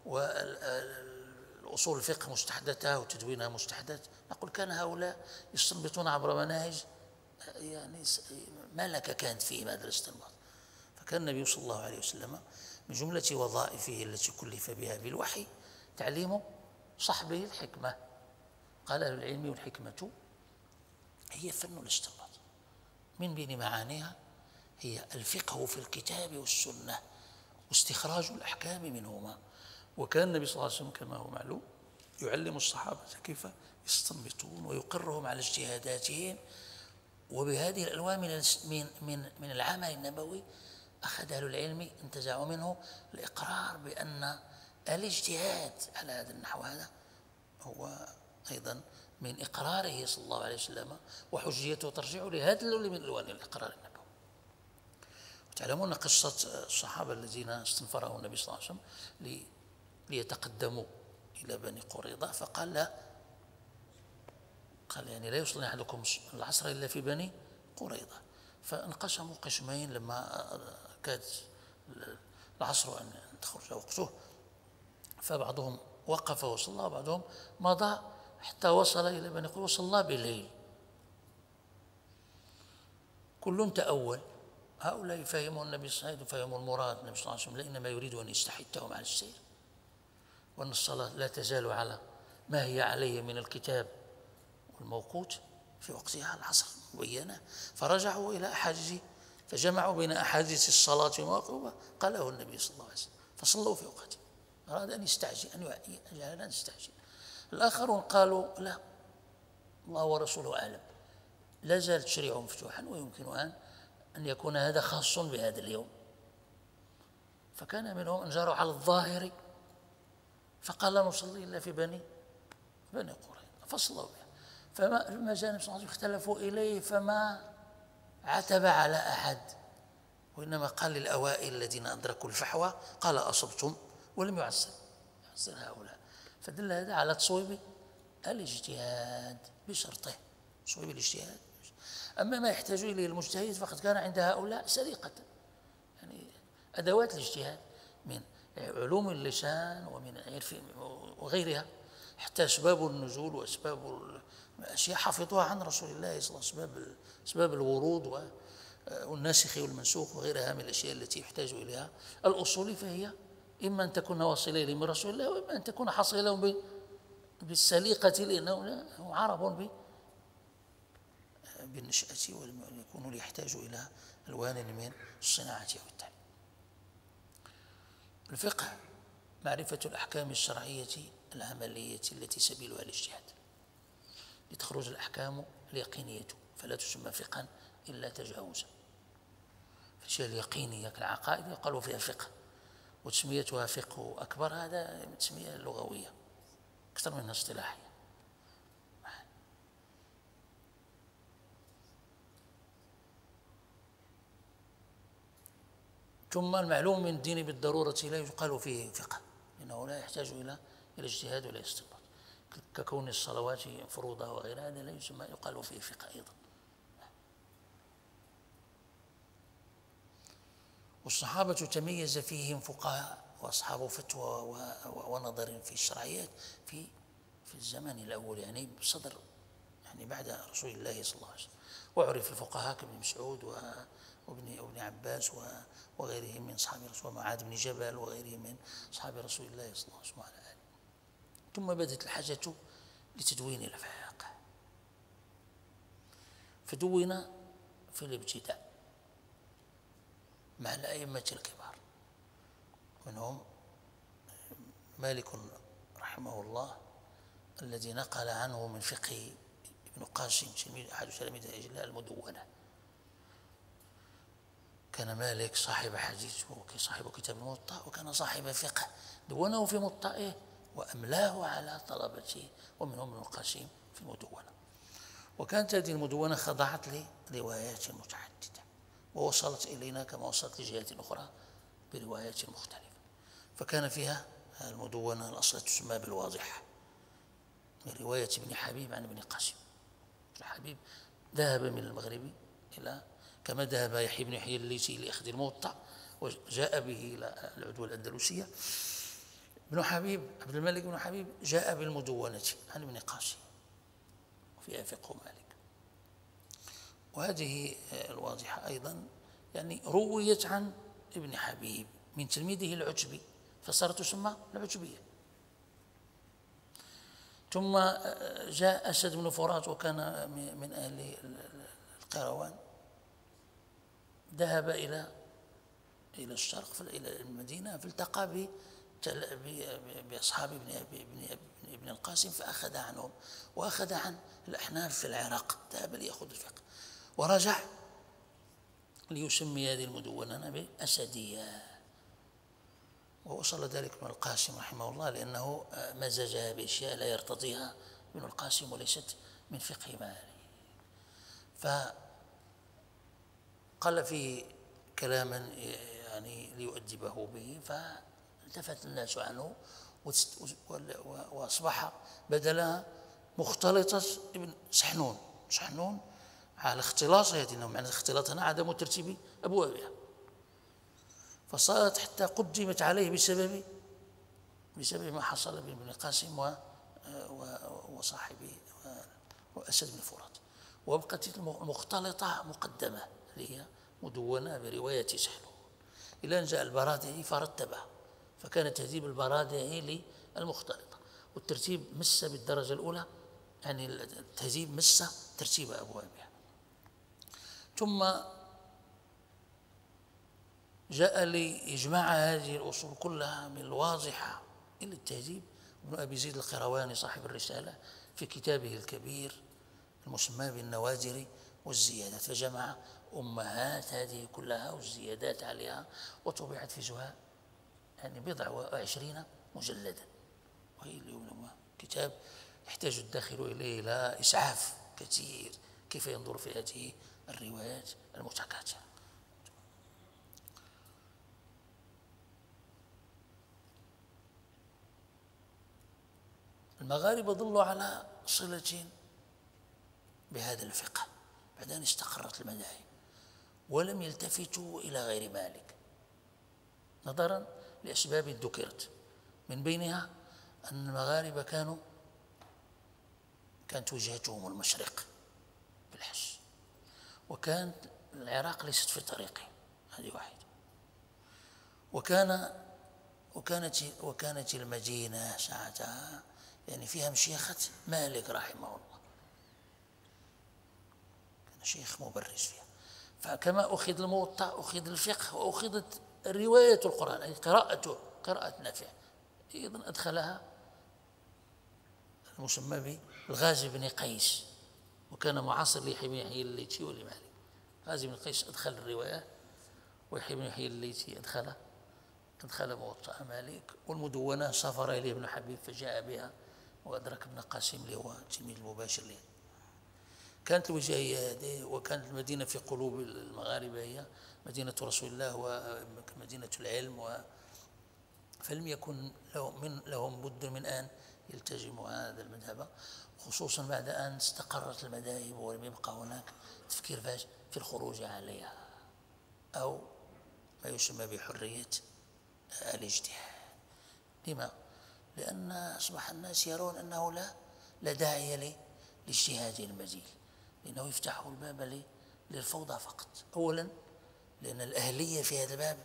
والأصول الفقه مستحدثة وتدوينها مستحدث. نقول: كان هؤلاء يستنبطون عبر مناهج يعني ملكة كانت فيهم هذا الاستنباط. فكان النبي صلى الله عليه وسلم من جملة وظائفه التي كلف بها بالوحي تعليم صحبه الحكمة. قال أهل العلم: والحكمة هي فن الاستنباط، من بين معانيها هي الفقه في الكتاب والسنة واستخراج الأحكام منهما. وكان النبي صلى الله عليه وسلم كما هو معلوم يعلم الصحابة كيف يستنبطون ويقرهم على اجتهاداتهم. وبهذه الألوان من العمل النبوي أخذ أهل العلم انتزعوا منه الإقرار بأن الاجتهاد على هذا النحو هذا هو أيضا من إقراره صلى الله عليه وسلم، وحجيته ترجع لهذا من ألوان الإقرار النبوي. وتعلمون قصة الصحابة الذين استنفرهم النبي صلى الله عليه وسلم ليتقدموا إلى بني قريظة، فقال: لا، قال يعني لا يصلي أحدكم العصر إلا في بني قريظة. فانقسموا قسمين لما كاد العصر أن تخرج وقته، فبعضهم وقف وصلى، وبعضهم مضى حتى وصل إلى بني قريظة وصلى بالليل. كل تأول، هؤلاء فهموا النبي صلى الله عليه وسلم، فهموا المراد النبي صلى الله عليه وسلم، إنما يريد أن يستحثهم على السير، وأن الصلاة لا تزال على ما هي عليه من الكتاب والموقوت في وقتها العصر مبينة. فرجعوا إلى أحاديث، فجمعوا بين أحاديث الصلاة ومواقفها قاله النبي صلى الله عليه وسلم، فصلوا في وقته. أراد أن يستعجل، أن يستعجل. الآخرون قالوا لا، الله ورسوله أعلم، لا زال تشريعه مفتوحا، ويمكن أن يكون هذا خاص بهذا اليوم. فكان منهم أن جاروا على الظاهر، فقال لا نصلي إلا في بني قريظة، فصلوا بها. فما جاء النبي صلى الله عليه وسلم اختلفوا إليه، فما عتب على أحد، وإنما قال للأوائل الذين أدركوا الفحوى قال أصبتم، ولم يعسر هؤلاء. فدل هذا على تصويب الاجتهاد بشرطه، تصويب الاجتهاد. أما ما يحتاج إليه المجتهد فقد كان عند هؤلاء سرقة، يعني أدوات الاجتهاد من علوم اللسان ومن عرف وغيرها، حتى أسباب النزول وأسباب أشياء حفظوها عن رسول الله صلى الله عليه وسلم، أسباب الورود والناسخ والمنسوخ وغيرها من الأشياء التي يحتاج إليها الأصول، فهي إما أن تكون واصلة من رسول الله، وإما أن تكون حاصلة بالسليقة، لأنه عرب بالنشأة، ولم يكونوا ليحتاجوا إلى ألوان من الصناعة أو التعليم. الفقه معرفة الأحكام الشرعية العملية التي سبيلها الاجتهاد، لتخرج الأحكام اليقينية، فلا تسمى فقها إلا تجاوزا. الأشياء اليقينية كالعقائد يقال فيها فقه، وتسميتها فقه أكبر هذا تسمية لغوية أكثر منها اصطلاحية. ثم المعلوم من الدين بالضرورة لا يقال فيه فقه، لأنه لا يحتاج إلى اجتهاد ولا استنباط، ككون الصلوات مفروضة وغير هذا لا يسمى يقال فيه فقه أيضا. والصحابة تميز فيهم فقهاء وأصحاب فتوى ونظر في الشرعيات في الزمان الأول، يعني بصدر، يعني بعد رسول الله صلى الله عليه وسلم. وعرف الفقهاء كابن مسعود وابن عباس وغيرهم من أصحاب رسول الله، معاذ بن جبل وغيرهم من أصحاب رسول الله صلى الله عليه وسلم. ثم بدت الحاجة لتدوين الفقه، فدون في الابتداء مع الأئمة الكبار، منهم مالك رحمه الله الذي نقل عنه من فقه ابن قاسم أحد تلاميذ الأجلاء المدونة. كان مالك صاحب حديث وصاحب كتاب الموطأ، وكان صاحب فقه دونه في موطئه وأملاه على طلبته، ومنهم ابن القاسم في المدونة. وكانت هذه المدونة خضعت لروايات متعددة، ووصلت إلينا كما وصلت لجهات أخرى بروايات مختلفة. فكان فيها المدونة الأصل تسمى بالواضحة، من رواية ابن حبيب عن ابن قاسم. ابن حبيب ذهب من المغرب إلى، كما ذهب يحيى بن يحيى الليثي لأخذ الموطأ وجاء به إلى العدوى الأندلسية، ابن حبيب عبد الملك بن حبيب جاء بالمدونة عن ابن قاسم وفيها فقه مالك. وهذه الواضحة أيضا يعني رويت عن ابن حبيب من تلميذه العتبي، فصارت تسمى العتبية. ثم جاء أسد بن فرات، وكان من أهل القيروان، ذهب إلى الشرق إلى المدينة، فالتقى بأصحاب ابن القاسم، فأخذ عنهم وأخذ عن الأحناف في العراق، ذهب ليأخذ الفقه ورجع ليسمي هذه المدونة بأسدية. ووصل ذلك ابن القاسم رحمه الله، لأنه مزجها بأشياء لا يرتضيها ابن القاسم وليست من فقه مالك. فقال فيه كلاما يعني ليؤدبه به، فالتفت الناس عنه، وأصبح بدلها مختلطة ابن سحنون على اختلاط، إنه معنى الاختلاط هنا عدم ترتيب أبوابها، فصارت حتى قدمت عليه بسبب ما حصل بين ابن القاسم وصاحبه وأسد بن فرات، وابقت المختلطة مقدمة اللي هي مدونة برواية سحنون، إلى أن جاء البرادعي فرتبه، فكان تهذيب البرادعي للمختلطة، والترتيب مس بالدرجة الأولى، يعني التهذيب مس ترتيب أبوابها. ثم جاء ليجمع هذه الأصول كلها من الواضحة إلى التهذيب ابن أبي زيد القيرواني صاحب الرسالة في كتابه الكبير المسمى بالنوادر والزيادات، فجمع أمهات هذه كلها والزيادات عليها، وطبعت في زهاء يعني 27 مجلدا، وهي كتاب يحتاج الداخل إليه إلى إسعاف كثير كيف ينظر في هذه الروايات المتكاثرة. المغاربة ظلوا على صلة بهذا الفقه بعد أن استقرت المذاهب، ولم يلتفتوا إلى غير مالك نظرا لأسباب ذكرت، من بينها أن المغاربة كانت وجهتهم المشرق بالحج، وكانت العراق ليست في طريقهم، هذه واحدة، وكانت المدينة ساعتها يعني فيها مشيخة مالك رحمه الله، كان شيخ مبرز فيها، فكما أخذ الموطأ أخذ الفقه وأخذت رواية القرآن أي قراءة نافع، أيضا أدخلها المسمى بالغازي بن قيس، وكان معاصر ليحيى بن يحيى الليثي ولمالك. غازي بن قيس أدخل الرواية، ويحيى بن يحيى الليثي أدخل موطأ مالك، والمدونة سافر إليه ابن حبيب فجاء بها وأدرك ابن قاسم اللي هو التلميذ المباشر له. كانت الوجاهية هذه، وكانت المدينة في قلوب المغاربة هي مدينة رسول الله ومدينة العلم، فلم يكن لهم بد من أن يلتزموا هذا المذهب، خصوصا بعد أن استقرت المذاهب ولم يبقى هناك تفكير في الخروج عليها أو ما يسمى بحرية الاجتهاد. لما؟ لأن أصبح الناس يرون أنه لا داعي لاجتهاد المزيد، لأنه يفتح الباب للفوضى فقط. أولا لأن الأهلية في هذا الباب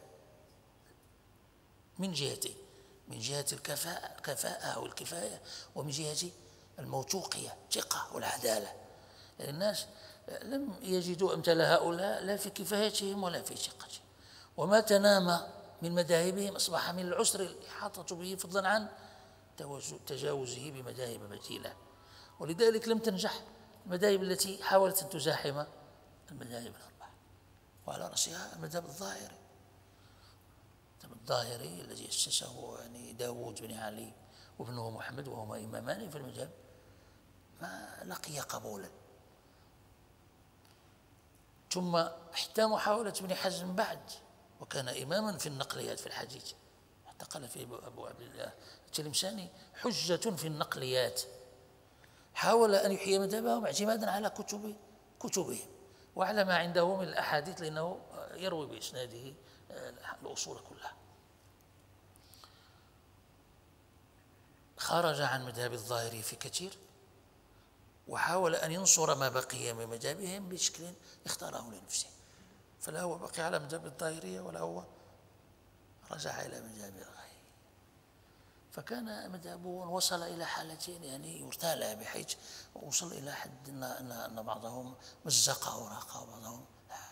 من جهتين، من جهة الكفاءة أو الكفاية، ومن جهة الموثوقية الثقة والعدالة. يعني الناس لم يجدوا أمثال هؤلاء لا في كفايتهم ولا في ثقتهم، وما تنام من مذاهبهم أصبح من العسر الإحاطة به، فضلا عن تجاوزه بمذاهب بديلة. ولذلك لم تنجح المذاهب التي حاولت أن تزاحم المذاهب الأربعة، وعلى رأسها المذهب الظاهري الذي أسسه يعني داود بن علي وابنه محمد، وهما إمامان في المذهب، ما لقي قبولا. ثم حتى محاولة ابن حزم بعد، وكان إماما في النقليات في الحديث، حتى قال في أبو عبد الله التلمساني حجة في النقليات، حاول أن يحيي مذهبهم اعتمادا على كتبهم وعلى ما عنده من الأحاديث، لأنه يروي بإسناده الأصول كلها. خرج عن مذهب الظاهري في كثير، وحاول أن ينصر ما بقي من مذهبهم بشكل اختاره لنفسه، فلا هو بقي على مذهب الظاهرية ولا هو رجع إلى مذهب الغير. فكان مذهبه وصل إلى حالتين يعني يرتالها، بحيث وصل إلى حد أن بعضهم مزق أوراقه وبعضهم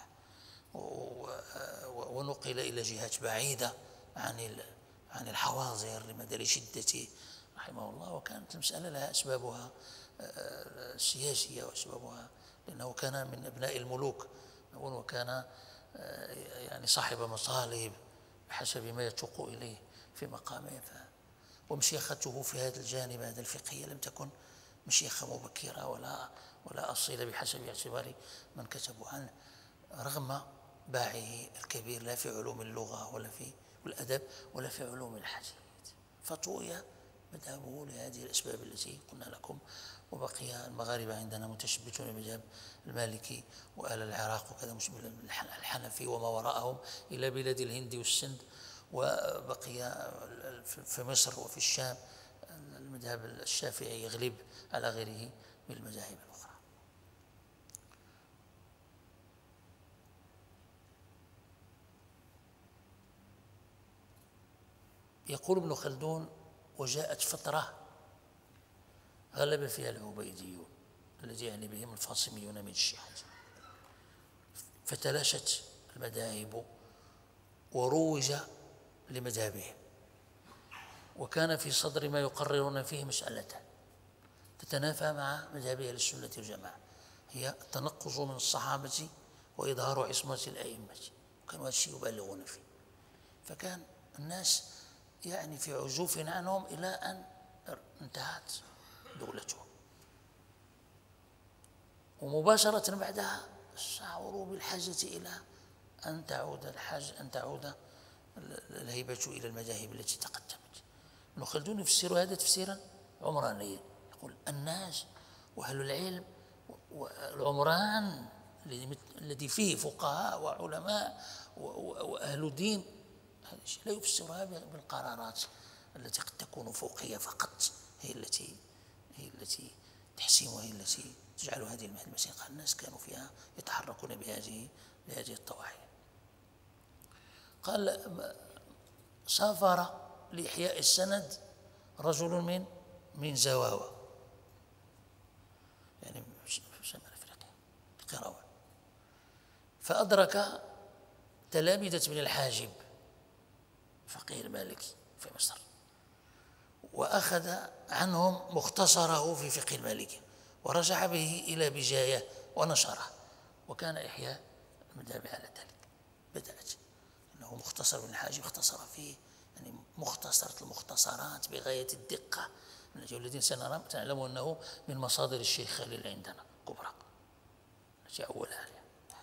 ونقل إلى جهات بعيدة عن الحواضر لمدى شدته رحمه الله. وكانت المسألة لها أسبابها السياسية وأسبابها، لأنه كان من أبناء الملوك وكان يعني صاحب مطالب بحسب ما يتوق إليه في مقامه، ومشيخته في هذا الجانب هذا الفقهي لم تكن مشيخة مبكرة ولا أصيلة بحسب اعتبار من كتبوا عنه، رغم باعه الكبير لا في علوم اللغة ولا في الأدب ولا في علوم الحديث، فطوي مذهبه لهذه الأسباب التي قلنا لكم. وبقي المغاربة عندنا متشبثون بمذهب المالكي، وآل العراق وكذا الحنفي وما وراءهم إلى بلاد الهند والسند، وبقي في مصر وفي الشام المذهب الشافعي يغلب على غيره من المذاهب الأخرى. يقول ابن خلدون: وجاءت فترة غلب فيها العبيديون الذي يعني بهم الفاطميون من الشيعة، فتلاشت المذاهب وروج لمذهبهم، وكان في صدر ما يقررون فيه مسألة تتنافى مع مذهب أهل السنة والجماعة، هي التنقص من الصحابة وإظهار عصمة الأئمة، وكانوا هذا الشيء يبالغون فيه. فكان الناس يعني في عزوف عنهم إلى أن انتهت دولتهم، ومباشرة بعدها شعروا بالحاجة إلى أن تعود الهيبة إلى المذاهب التي تقدمت. ابن خلدون يفسر هذا تفسيرا عمرانيا، يقول: الناس وأهل العلم والعمران الذي فيه فقهاء وعلماء وأهل دين، هذا الشيء لا يفسرها بالقرارات التي قد تكون فوقية فقط، هي التي تحسم وهي التي تجعل هذه المسيقى. الناس كانوا فيها يتحركون بهذه الطواحي. قال: سافر لإحياء السند رجل من زواوة، يعني في شمال أفريقيا، القيروان، فأدرك تلامذة ابن الحاجب فقيه المالكي في مصر، وأخذ عنهم مختصره في فقه المالكي، ورجع به إلى بجاية ونشره، وكان إحياء المذهب على ذلك. بدأت أنه مختصر ابن الحاجب اختصر فيه يعني مختصرة المختصرات بغاية الدقة، الذين سنعلم أنه من مصادر الشيخ خليل عندنا كبرى التي أولها يعني.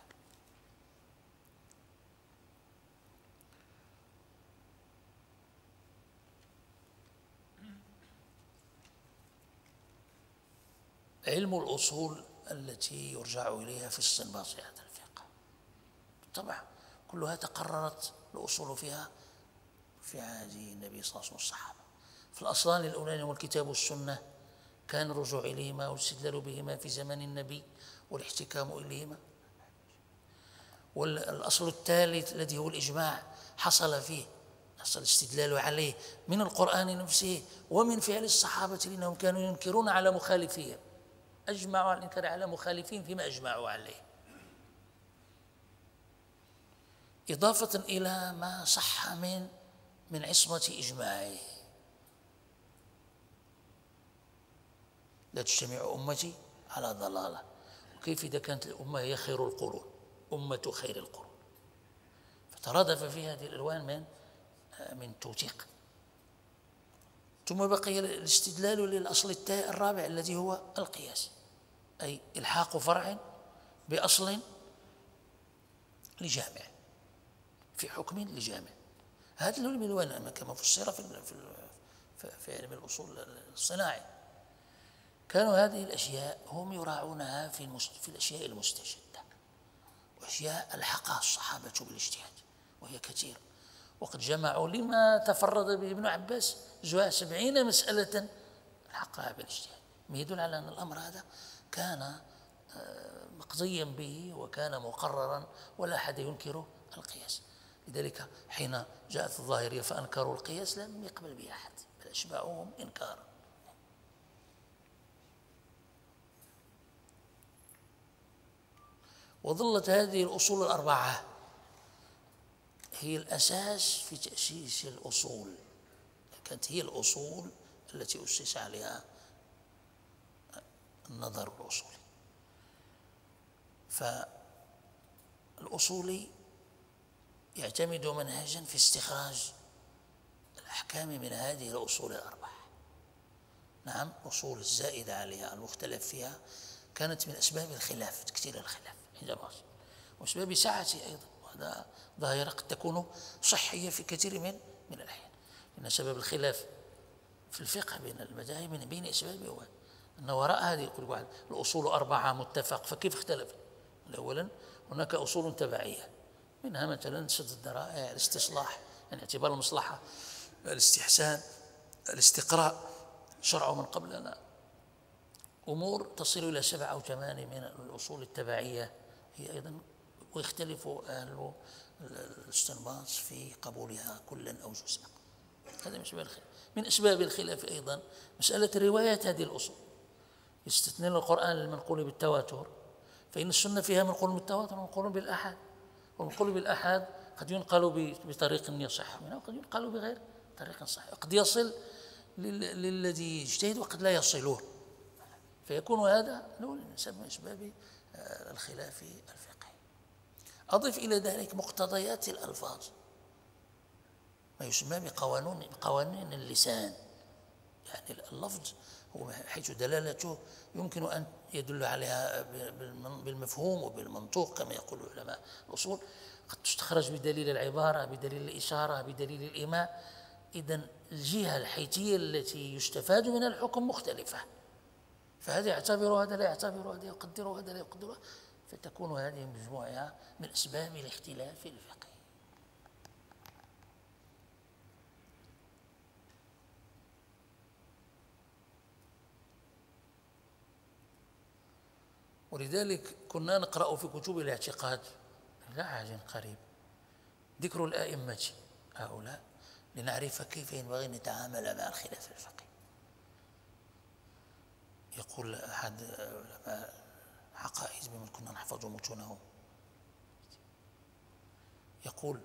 علم الأصول التي يرجع إليها في استنباط هذا الفقه، طبعا كلها تقررت الأصول فيها في عهد النبي صلى الله عليه وسلم والصحابة. في الأصلان الأولاني هو الكتاب والسنة، كان الرجوع إليهما والاستدلال بهما في زمن النبي والاحتكام إليهما. والأصل الثالث الذي هو الإجماع حصل الاستدلال عليه من القرآن نفسه ومن فعل الصحابة، لأنهم كانوا ينكرون على مخالفيهم، أجمعوا على الإنكار على مخالفين فيما أجمعوا عليه، إضافة إلى ما صح من عصمة إجماعه. لا تجتمع أمتي على ضلالة، وكيف إذا كانت الأمة هي خير القرون، أمة خير القرون، فترادف في هذه الألوان من توثيق. ثم بقي الاستدلال للأصل الرابع الذي هو القياس، أي إلحاق فرع بأصل لجامع في حكم لجامع. هذه الألوان كما فسر في علم الأصول الصناعي، كانوا هذه الأشياء هم يراعونها في الأشياء المستجدة، وأشياء ألحقها الصحابة بالاجتهاد وهي كثيرة، وقد جمعوا لما تفرد به ابن عباس 70 مسألة ألحقها بالاجتهاد، ما يدل على أن الأمر هذا كان مقضيا به وكان مقررا ولا أحد ينكر القياس. لذلك حين جاءت الظاهرية فأنكروا القياس لم يقبل به أحد، بل أشبعوهم إنكارا. وظلت هذه الأصول الأربعة هي الأساس في تأسيس الأصول، كانت هي الأصول التي أسس عليها النظر الأصولي. فالأصولي يعتمد منهجا في استخراج الأحكام من هذه الأصول الأربعة. نعم، الأصول الزائدة عليها المختلف فيها كانت من أسباب الخلاف، كثير الخلاف عند بعض، وأسباب سعته أيضا، وهذا ظاهرة قد تكون صحية في كثير من الأحيان. إن سبب الخلاف في الفقه بين المذاهب من بين أسبابه هو أن وراء هذه يقول الأصول 4 متفق، فكيف اختلف؟ أولا هناك أصول تبعية، منها مثلا سد الذرائع، الاستصلاح يعني اعتبار المصلحة، الاستحسان، الاستقراء، شرع من قبلنا، أمور تصل إلى 7 أو 8 من الأصول التبعية هي أيضا، ويختلف أهل الاستنباط في قبولها كلا أو جزءا. هذا من أسباب الخلاف. من أسباب الخلاف أيضا مسألة رواية هذه الأصول. يستثنى القرآن المنقول بالتواتر، فإن السنة فيها منقول بالتواتر ومنقول بالآحاد، والمنقول بالآحاد قد ينقل بطريق يصح منه وقد ينقل بغير طريق صحيح، قد يصل للذي يجتهد وقد لا يصله، فيكون هذا من أسباب الخلاف الفقهي. أضف إلى ذلك مقتضيات الألفاظ، ما يسمى بقوانين اللسان، يعني اللفظ هو حيث دلالته يمكن أن يدل عليها بالمفهوم وبالمنطوق كما يقول علماء الأصول، قد تستخرج بدليل العبارة، بدليل الإشارة، بدليل الإيماء. إذن الجهة الحيثية التي يستفاد من الحكم مختلفة، فهذا يعتبر هذا لا يعتبر هذا، يقدر هذا لا يقدر، فتكون هذه مجموعة من أسباب الاختلاف الفقهي. ولذلك كنا نقرأ في كتب الاعتقاد لا عهد قريب ذكر الآئمة هؤلاء لنعرف كيف ينبغي أن نتعامل مع الخلاف الفقهي. يقول أحد علماء عقائد ممن كنا نحفظ متونه، يقول: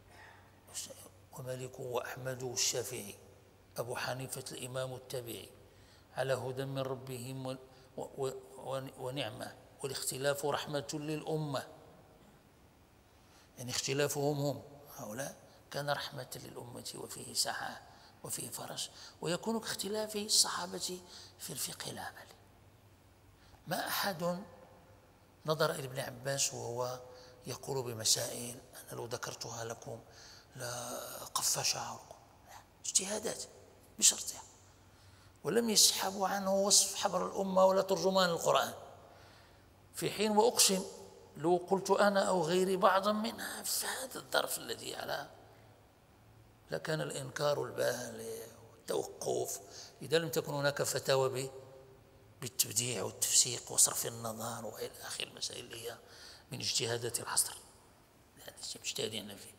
ومالك وأحمد والشافعي أبو حنيفة الإمام التابعي على هدى من ربهم ونعمة، والاختلاف رحمة للأمة. يعني اختلافهم هم هؤلاء كان رحمة للأمة وفيه سعة وفيه فرج، ويكون كاختلاف الصحابة في الفقه العملي. ما أحد نظر إلى ابن عباس وهو يقول بمسائل أنا لو ذكرتها لكم لقف شعركم، اجتهادات بشرطها، ولم يسحبوا عنه وصف حبر الأمة ولا ترجمان القرآن، في حين وأقسم لو قلت أنا أو غيري بعضا منها في هذا الظرف الذي على لكان الإنكار البالغ والتوقف إذا لم تكن هناك فتاوى بالتبديع والتفسيق وصرف النظر وإلى آخر المسائل اللي هي من اجتهادات العصر، يعني مجتهدين فيه.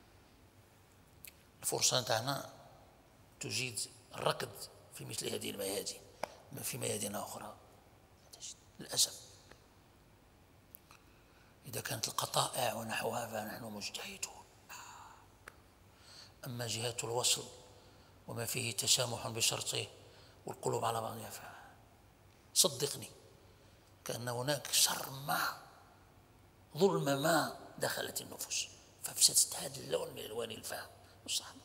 الفرصة نتاعنا تجيد الركض في مثل هذه الميادين، ما في ميادين أخرى للأسف. إذا كانت القطائع ونحوها فنحن مجتهدون، أما جهة الوصل وما فيه تسامح بشرطه والقلوب على بعضها صدقني كأن هناك شر ما ظلم ما دخلت النفوس فافسدت هذا اللون من ألوان الفهم والصحابة.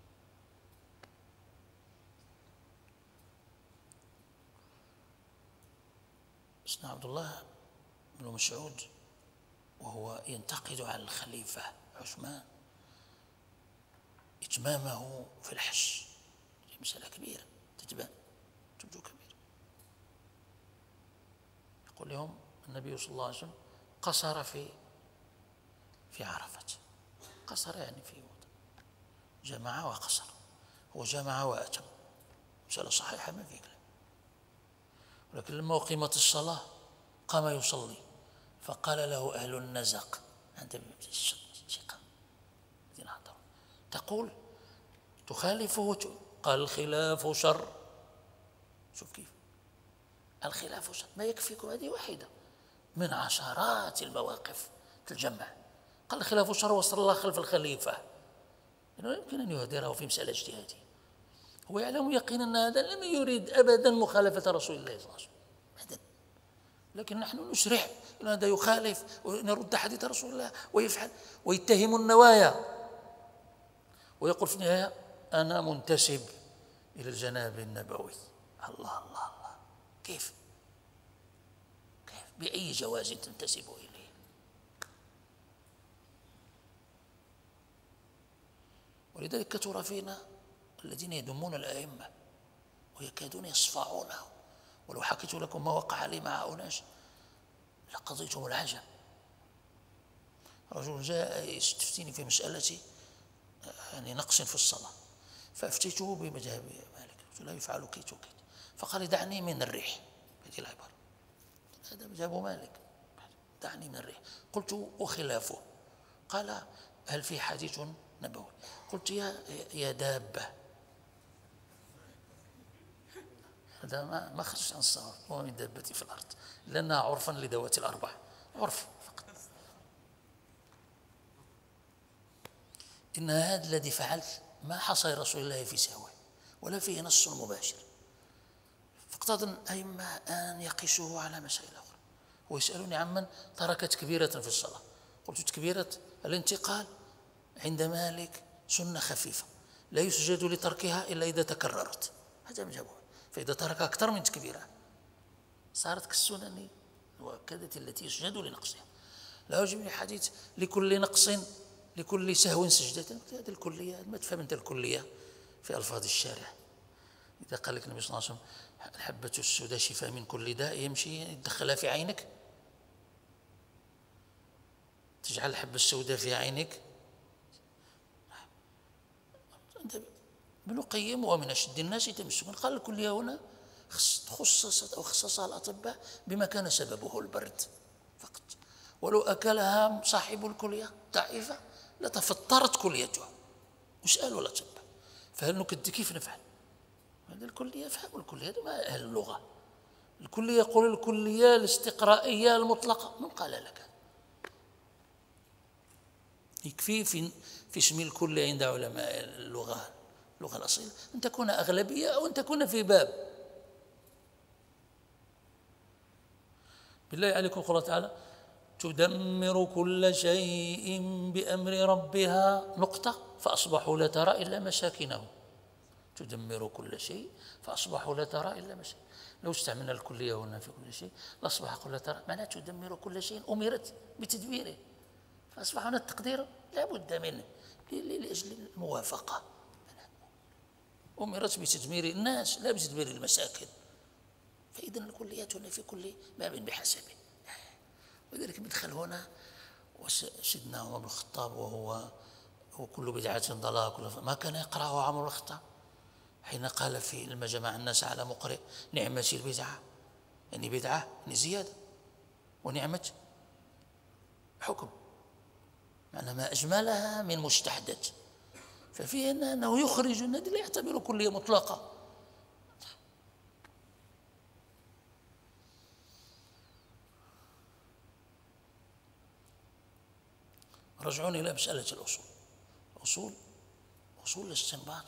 سيدنا عبد الله بن مسعود وهو ينتقد على الخليفة عثمان إتمامه في الحج، مسألة كبيرة تبدو كبيرة. يقول لهم النبي صلى الله عليه وسلم قصر في عرفة، قصر يعني في جمع وقصر، هو جمع وأتم، مسألة صحيحة ما في كلام. ولكن لما أقيمت الصلاة قام يصلي فقال له أهل النزق عند الشقة الذين حضروا تقول تخالفه، قال الخلاف شر. شوف كيف الخلاف شر، ما يكفيكم هذه واحدة من عشرات المواقف تجمع. قال الخلاف شر وصلى الله خلف الخليفة، إنه يمكن أن يهدره في مسألة اجتهادية، هو يعلم يقينا أن هذا لم يريد أبدا مخالفة رسول الله صلى الله عليه وسلم أبدا، لكن نحن نسرع أن هذا يخالف ونرد حديث رسول الله ويفعل ويتهم النوايا ويقول في النهاية أنا منتسب إلى الجناب النبوي. الله الله الله، كيف بأي جواز تنتسب إليه؟ ولذلك كثر فينا الذين يذمون الأئمة ويكادون يصفعونه، ولو حكيت لكم ما وقع لي مع أناس لقضيتم العجب. رجل جاء يستفتيني في مسألة يعني نقص في الصلاة، فأفتيته بمذهب مالك، قلت لا يفعل كيت وكيت، فقال دعني من الريح، هذه العبارة، هذا مذهب مالك، دعني من الريح. قلت وخلافه، قال هل في حديث نبوي؟ قلت يا دابة هذا ما خرج عن الصواب. ومن دابة في الأرض لأنها عرفا لذوات الأربع، عرف فقط. إن هذا الذي فعلت ما حصل رسول الله في سهوه ولا فيه نص مباشر، فاقتضى الأئمة أن يقيسوه على مسائل أخرى. ويسألوني عمن ترك تكبيرة في الصلاة، قلت تكبيرة الانتقال عند مالك سنة خفيفة لا يسجد لتركها إلا إذا تكررت، هذا مجابه. فإذا ترك أكثر من تكبيرة صارت كالسنن المؤكدة التي يسجد لنقصها. لا يعجبني حديث لكل نقص لكل سهو سجدة، هذه الكلية ما تفهم أنت الكلية في ألفاظ الشارع. إذا قال لك النبي صلى الله عليه وسلم الحبة السوداء شفاء من كل داء، يمشي يدخلها في عينك، تجعل الحبة السوداء في عينك. ابن القيم ومن أشد الناس تمسكا قال الكلية هنا خصصت أو خصصها الأطباء بما كان سببه البرد فقط، ولو أكلها صاحب الكلية ضعيفة لتفطرت كليتها. واسألوا الأطباء فهل نكد كيف نفعل؟ هذا الكلية فهموا الكلية، هذا ما أهل اللغة. الكلية يقول الكلية الاستقرائية المطلقة، من قال لك؟ يكفي في اسم الكلية عند علماء اللغة الأصيلة أن تكون أغلبية أو أن تكون في باب. بالله عليكم قال تعالى تدمر كل شيء بأمر ربها نقطة فأصبحوا لا ترى إلا مساكنهم. تدمر كل شيء فأصبحوا لا ترى إلا مساكنهم. لو استعملنا الكلية هنا في كل شيء لأصبح لا ترى، معناها تدمر كل شيء أمرت بتدميره، فأصبح هنا التقدير لا بد منه لأجل الموافقة. أمرت بتدمير الناس لا بتدمير المساكن. فإذا الكليات هنا في كل باب بحسبه. ولذلك مدخل هنا وسيدنا عمر بن الخطاب وكل بدعة ضلالة ما كان يقرأه عمر بن الخطاب حين قال في لما جمع الناس على مقرئ نعمة البدعة، يعني بدعة يعني زيادة، ونعمة حكم، معنى ما أجملها من مستحدث. ففيه أنه يخرج الذي لا يعتبر كلية مطلقة. رجعون إلى مسألة أصول الاستنباط.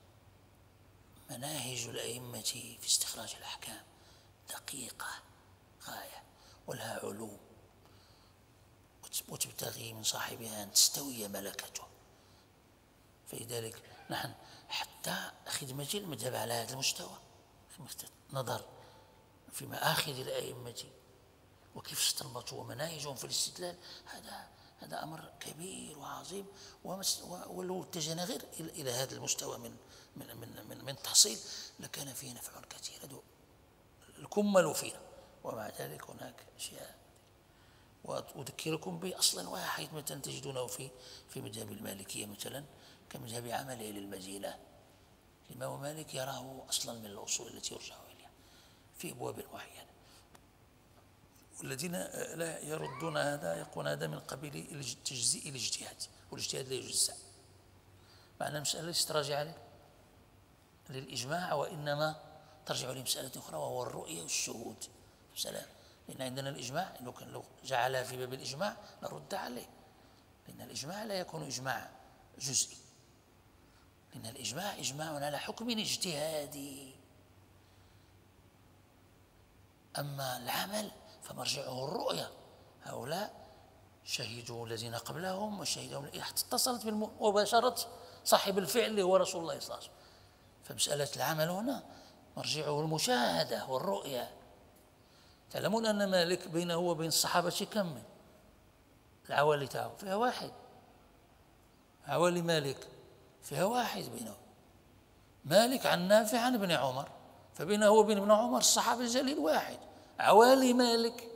مناهج الأئمة في استخراج الأحكام دقيقة غاية ولها علوم، وتبتغي من صاحبها أن تستوي ملكته. فلذلك نحن حتى خدمة المذهب على هذا المستوى نظر في مآخذ الأئمة وكيف استنبطوا ومناهجهم في الاستدلال، هذا أمر كبير وعظيم. ولو اتجهنا غير إلى هذا المستوى من التحصيل لكان فيه نفع كثير. هذا الكمل فينا. ومع ذلك هناك أشياء. وأذكركم بأصل واحد مثلا تجدونه في مذهب المالكية مثلا كمذهب عمله للمدينة. الإمام مالك يراه أصلا من الأصول التي يرجع إليها في أبواب معينة، والذين لا يردون هذا يقولون هذا من قبيل تجزيء الاجتهاد، والاجتهاد لا يجزع. معنى المسألة ليست راجعة للإجماع وإنما ترجع لمسألة أخرى وهو الرؤية والشهود. مسألة لأن عندنا الإجماع لو جعلها في باب الإجماع نرد عليه، لأن الإجماع لا يكون إجماع جزئي، لأن الإجماع إجماع على حكم اجتهادي. أما العمل فمرجعه الرؤية. هؤلاء شهدوا الذين قبلهم وشهدهم اتصلت مباشرة صاحب الفعل اللي هو رسول الله صلى الله عليه وسلم. فمسألة العمل هنا مرجعه المشاهدة والرؤية. تعلمون أن مالك بينه وبين الصحابة كم من العوالي تاعه؟ فيها واحد. عوالي مالك فيها واحد بينه. مالك عن نافع عن ابن عمر، فبينه وبين ابن عمر الصحابي الجليل واحد. عوالي مالك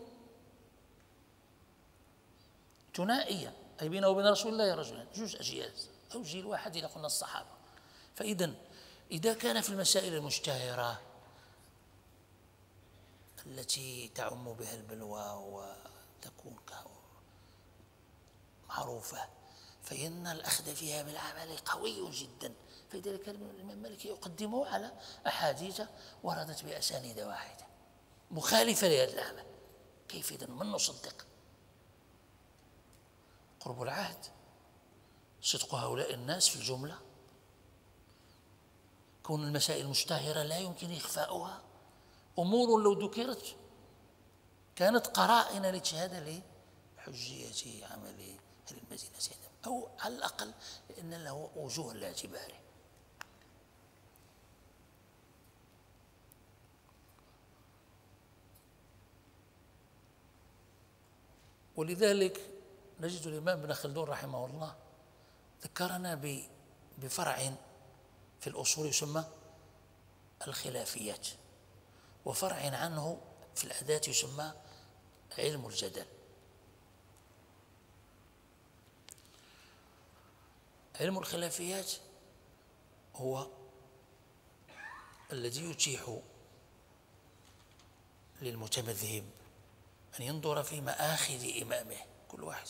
ثنائية، أي بينه وبين رسول الله رجلان، جوج أجيال أو جيل واحد إذا قلنا الصحابة. فإذا إذا كان في المسائل المشتهرة التي تعم بها البلوى وتكون معروفة فإن الأخذ فيها بالعمل قوي جدا فلذلك الإمام مالك يقدمه على أحاديث وردت بأسانيد واحدة مخالفة لهذا العمل. كيف إذن من نصدق؟ قرب العهد، صدق هؤلاء الناس في الجملة، كون المسائل مشتهرة لا يمكن إخفاؤها، أمور لو ذكرت كانت قرائن لشهادة لحجية عمل أهل المدينة أو على الأقل أن له وجوه لاعتباره. ولذلك نجد الإمام ابن خلدون رحمه الله ذكرنا بفرع في الأصول يسمى الخلافيات، وفرع عنه في العادات يسمى علم الجدل. علم الخلافيات هو الذي يتيح للمتمذهب أن ينظر في مآخذ إمامه كل واحد،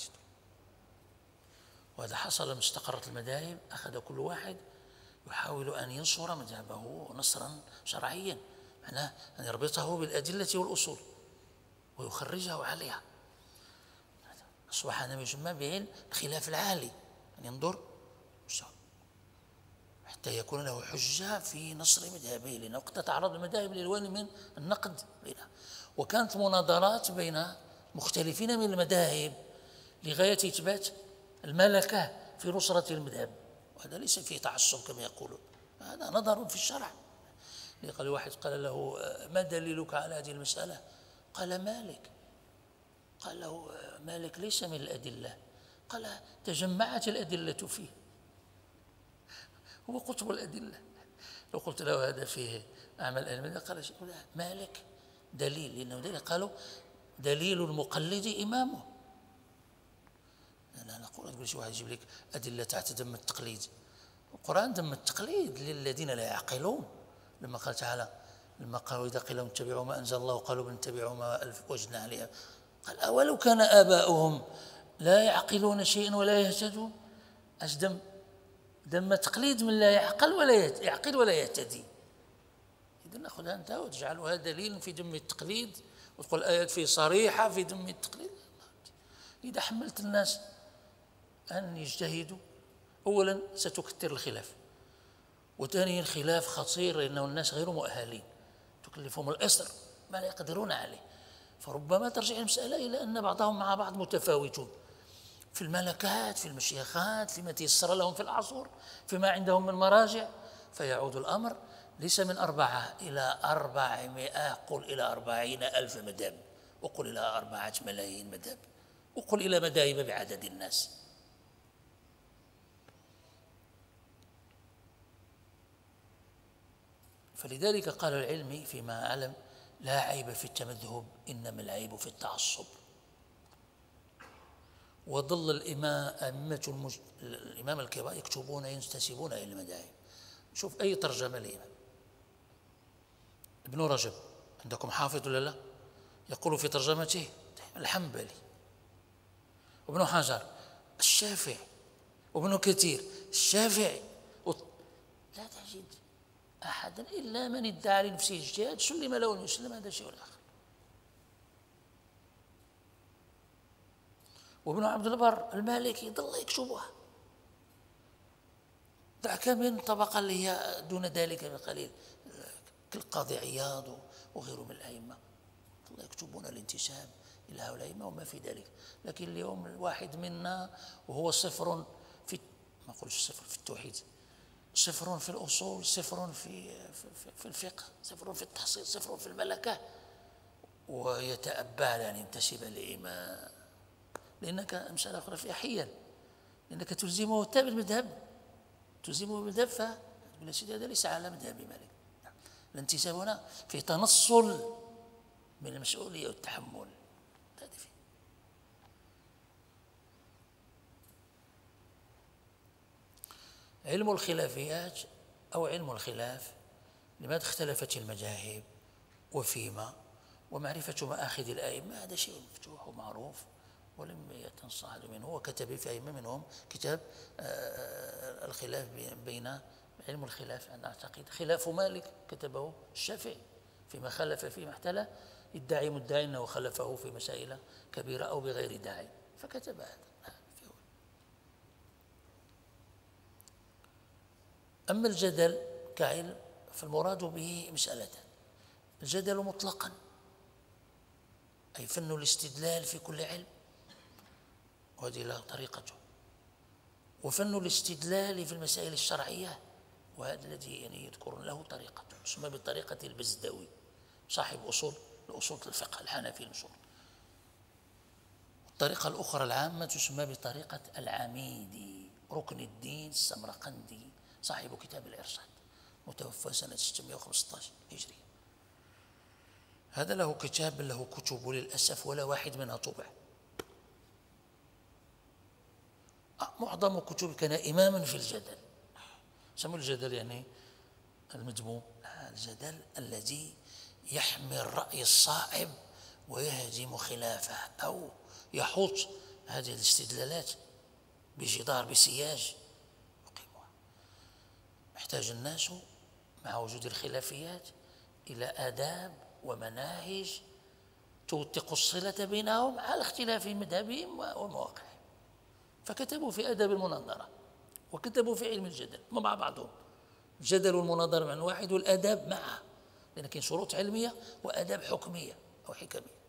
وهذا حصل لما استقرت المذاهب، أخذ كل واحد يحاول أن ينصر مذهبه نصرا شرعيا، معناه أن يربطه بالأدلة والأصول ويخرجه عليها. أصبح هذا ما يسمى بعلم الخلاف العالي، أن ينظر حتى يكون له حجة في نصر مذهبه، لأنه وقت تتعرض المذاهب لألوان من النقد لنا، وكانت مناظرات بين مختلفين من المذاهب لغاية إثبات الملكة في نصرة المذهب، وهذا ليس فيه تعصب كما يقولون، هذا نظر في الشرع. قال واحد قال له ما دليلك على هذه المسألة؟ قال مالك. قال له مالك ليس من الأدلة، قال تجمعت الأدلة فيه، هو قطب الأدلة. لو قلت له هذا فيه أعمال المذهب قال مالك دليل، لأنه دليل، قالوا دليل المقلد إمامه. لا نقول شي واحد يجيب لك أدلة تحت ذم التقليد، القرآن ذم التقليد للذين لا يعقلون، لما قال تعالى لما قالوا إذا قيل لهم اتبعوا ما أنزل الله قالوا بل نتبعوا ما وجدنا عليه، قال أولو كان آباؤهم لا يعقلون شيئا ولا يهتدون، ذم تقليد من لا يعقل ولا يهتدي. إذا نأخذها أنت وتجعلها دليل في ذم التقليد، وتقول الآيات فيه صريحة في ذم التقليد. إذا حملت الناس أن يجتهدوا، أولا ستكثر الخلاف، وثانيا الخلاف خطير لأنه الناس غير مؤهلين، تكلفهم الإصر ما لا يقدرون عليه، فربما ترجع المسألة إلى أن بعضهم مع بعض متفاوتون في الملكات، في المشيخات، فيما تيسر لهم في العصور، فيما عندهم من مراجع، فيعود الأمر ليس من 4 إلى 400، قل إلى 40,000 مذهب، وقل إلى 4 ملايين مذهب، وقل إلى مذاهب بعدد الناس. فلذلك قال العلم فيما أعلم لا عيب في التمذهب، إنما العيب في التعصب. وظل الإمام الكبار يكتبون ينتسبون إلى المذاهب. شوف أي ترجمة لإمام ابن رجب عندكم حافظ ولا لا؟ يقول في ترجمته الحنبلي، وابن حجر الشافعي، وابن كثير الشافعي، لا تجد أحدا إلا من ادعى لنفسه اجتهاد سلم له أن يسلم، هذا شيء آخر. وابن عبد البر المالكي ظل يكتبها، دعك من طبقة اللي هي دون ذلك بقليل كالقاضي عياض وغيره من الأئمة، ظل يكتبون الانتساب إلى هؤلاء الأئمة وما في ذلك. لكن اليوم الواحد منا وهو صفر في، ما أقولش صفر في التوحيد، صفر في الأصول، صفر في الفقه، صفر في التحصيل، صفر في الملكة، ويتأبى أن ينتسب لإمام، لأنك مسألة أخرى فيها حيل، لأنك تلزمه بالمذهب، تلزمه بالمذهب، فتقول سيدي هذا ليس على مذهب مالك. الانتساب هنا في تنصل من المسؤولية والتحمل. علم الخلافيات أو علم الخلاف، لماذا اختلفت المذاهب وفيما، ومعرفة مآخذ الأئمة، هذا شيء مفتوح ومعروف ولم يتنص أحد منه، وكتب في أئمة منهم كتاب الخلاف بين علم الخلاف أنا أعتقد خلاف مالك كتبه الشافعي فيما خلف فيما احتلى، يدعي مدعي أنه خلفه في مسائل كبيرة أو بغير داعي فكتب هذا. أما الجدل كعلم فالمراد به مسألتان: الجدل مطلقا أي فن الاستدلال في كل علم وهذه له طريقته، وفن الاستدلال في المسائل الشرعية وهذا الذي يعني يذكر له طريقته، يسمى بطريقة البزدوي صاحب الأصول الفقه الحنفي الأصول. الطريقة الأخرى العامة تسمى بطريقة العميدي ركن الدين السمرقندي صاحب كتاب الإرشاد متوفى سنة 615 هجرية. هذا له كتاب له كتب للأسف ولا واحد منها طبع. معظم كتب كان إماما في الجدل. سموا الجدل يعني المذموم، الجدل الذي يحمي الرأي الصائب ويهزم خلافه أو يحوط هذه الاستدلالات بجدار بسياج يقيمها. يحتاج الناس مع وجود الخلافيات إلى آداب ومناهج توثق الصلة بينهم على اختلاف مذهبهم ومواقعهم، فكتبوا في آداب المناظرة وكتبوا في علم الجدل مع بعضهم، الجدل والمناظرة مع واحد والآداب معه، لأن كاين شروط علمية وآداب حكمية أو حكمية.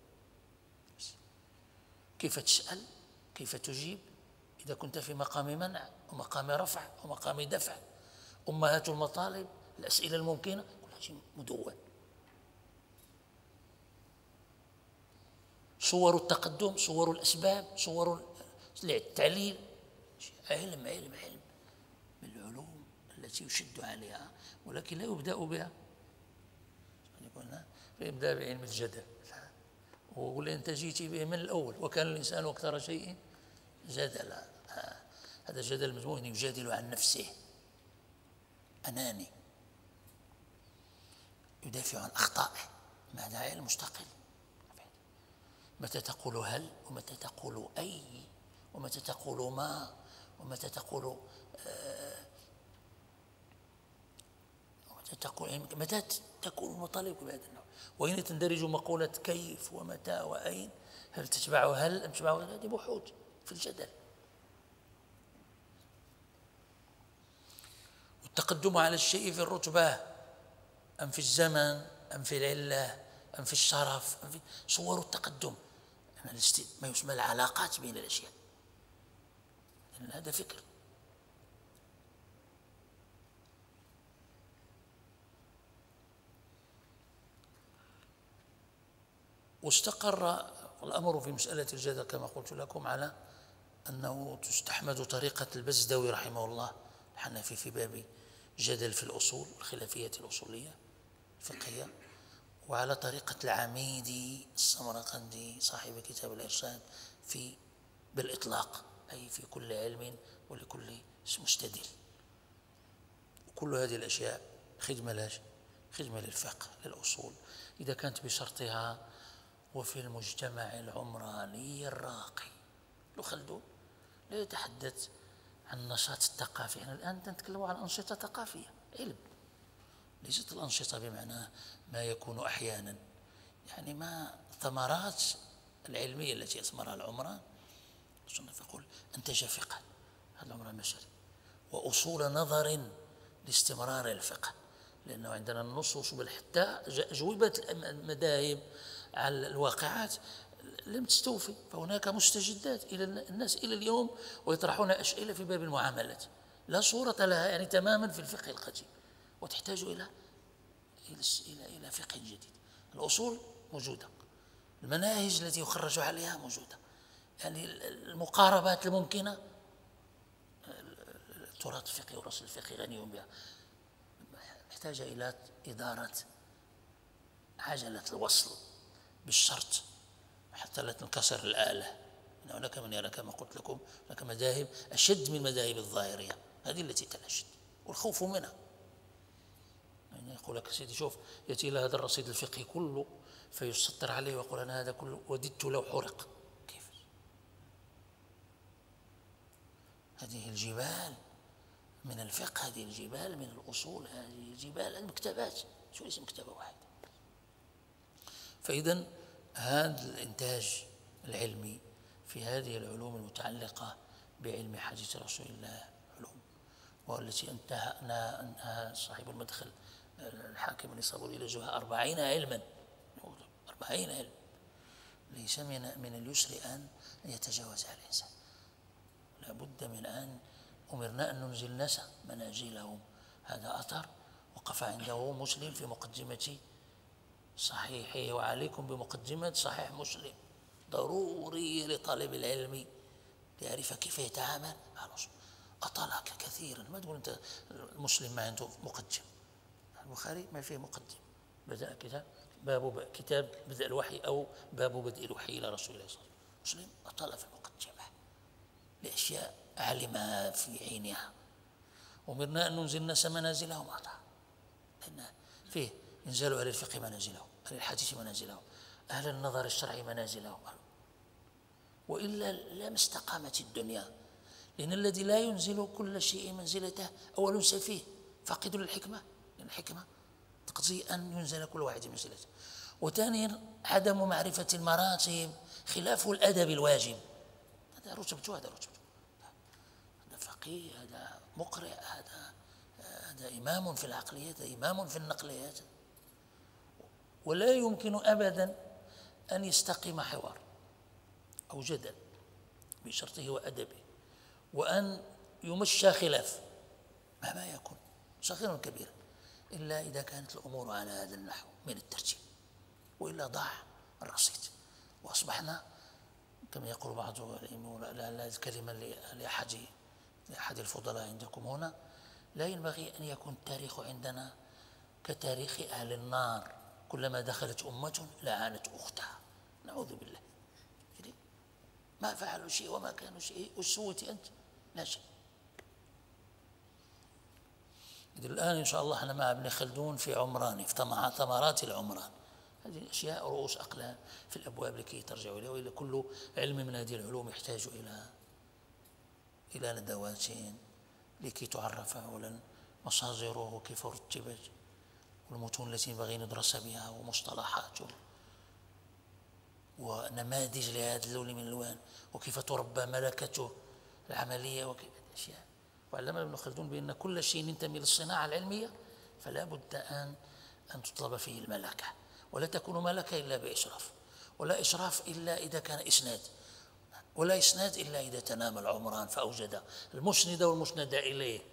كيف تسأل، كيف تجيب، إذا كنت في مقام منع ومقام رفع ومقام دفع، أمهات المطالب، الأسئلة الممكنة، كل شيء مدون. صور التقدم، صور الأسباب، صور التعليل، علم علم علم من العلوم التي يشد عليها ولكن لا يبدأ بها. يبدأ بعلم الجدل ويقول أنت جيت به من الأول وكان الإنسان أكثر شيء جدلا. هذا الجدل المذموم يجادل عن نفسه، أناني، يدافع عن أخطائه، ماذا علم مستقل. متى تقول هل ومتى تقول أي ومتى تقول ما ومتى تقول متى تكون مطالبك بهذا النوع، وأين تندرج مقولة كيف ومتى وأين، هل تتبع هل أم تتبع هذه بحوث في الجدل. والتقدم على الشيء في الرتبة أم في الزمن أم في العلة أم في الشرف أم في صور التقدم، ما يسمى العلاقات بين الأشياء، لأن هذا فكر. واستقر الأمر في مسألة الجدل كما قلت لكم على أنه تستحمد طريقة البزدوي رحمه الله الحنفي في باب جدل في الأصول الخلافية الأصولية الفقهية، وعلى طريقة العميدي السمرقندي صاحب كتاب الإرشاد في بالإطلاق أي في كل علم ولكل مستدل. وكل هذه الأشياء خدمة للفقه للأصول إذا كانت بشرطها. وفي المجتمع العمراني الراقي ابن خلدون لا يتحدث عن النشاط الثقافي، احنا الآن نتكلم عن أنشطة ثقافية علم، ليست الأنشطة بمعنى ما يكون أحيانا، يعني ما ثمرات العلمية التي يثمرها العمران. يقول أنتج فقه، هذا العمران البشري، وأصول نظر لاستمرار الفقه، لأنه عندنا النصوص بل حتى أجوبة المذاهب على الواقعات لم تستوفي، فهناك مستجدات إلى الناس إلى اليوم ويطرحون أسئلة في باب المعاملات لا صورة لها يعني تماما في الفقه القديم، وتحتاج إلى فقه جديد. الأصول موجودة، المناهج التي يخرج عليها موجودة، يعني المقاربات الممكنة التراث الفقهي ورسل الفقهي غني بها، محتاجة إلى إدارة عجلة الوصل بالشرط حتى لا تنكسر الآلة. هناك من يرى كما قلت لكم هناك مذاهب أشد من مذاهب الظاهرية، هذه التي تنشد والخوف منها. يعني يقول لك سيدي شوف يأتي إلى هذا الرصيد الفقهي كله فيسطر عليه ويقول أنا هذا كله وددت لو حرق. كيف؟ هذه الجبال من الفقه هذه الجبال، من الأصول هذه الجبال، المكتبات، شو اسم مكتبة واحدة. فإذا هذا الإنتاج العلمي في هذه العلوم المتعلقة بعلم حديث رسول الله، علوم والتي انتهى صاحب المدخل الحاكم النيسابوري إلى جوها 40 علما، 40 علم، ليس من اليسر أن يتجاوزها الإنسان. لا بد من أن أمرنا أن ننزل الناس منازلهم. هذا أثر وقف عنده مسلم في مقدمة صحيحه، وعليكم بمقدمة صحيح مسلم، ضروري لطالب العلم ليعرف كيف يتعامل مع الرسول. أطلق كثيرا، ما تقول أنت المسلم ما عنده مقدم، البخاري ما فيه مقدم، بدأ كتاب بدء الوحي أو باب بدء الوحي إلى رسول الله صلى الله عليه وسلم. مسلم أطلع في المقدمة لأشياء علمها في عينها. أمرنا أن ننزل الناس منازلهم، لأن فيه إنزال أهل الفقه منازلهم، أهل الحديث منازلهم، أهل النظر الشرعي منازلهم، وإلا لما استقامت الدنيا. لأن الذي لا ينزل كل شيء منزلته أول سفيه فاقد للحكمة، لأن الحكمة تقضي أن ينزل كل واحد منزلته. وثانيا عدم معرفة المراتب، خلاف الأدب الواجب. هذا رتبته، هذا فقيه، هذا مقرئ، هذا إمام في العقليات، هذا إمام في النقليات. ولا يمكن أبدا أن يستقيم حوار أو جدل بشرطه وأدبه، وأن يمشى خلاف مهما يكون صغيرا كبيرا، إلا إذا كانت الأمور على هذا النحو من الترتيب، وإلا ضاع الرصيد. وأصبحنا كما يقول بعض الكلمة لأحد الفضلاء عندكم هنا: لا ينبغي أن يكون التاريخ عندنا كتاريخ أهل النار، كلما دخلت أمة لعنت أختها. نعوذ بالله، ما فعلوا شيء وما كانوا شيء، وسويت أنت لا شيء. الآن إن شاء الله احنا مع ابن خلدون في عمران، في ثمرات العمران. هذه أشياء رؤوس أقلام في الأبواب لكي ترجعوا إليها، وإلا كل علم من هذه العلوم يحتاج إلى ندوات لكي تعرف أولا مصادره وكيف رتبت، والمتون التي ينبغي ندرس بها، ومصطلحاته، ونماذج لهذا اللون من الألوان، وكيف تربى ملكته العملية، وكيف أشياء. وعلم ابن خلدون بأن كل شيء ينتمي للصناعة العلمية فلا بد أن تطلب فيه الملكة، ولا تكون ملكة إلا بإشراف، ولا إشراف إلا إذا كان إسناد، ولا إسناد إلا إذا تنام العمران فأوجد المسند والمسند إليه،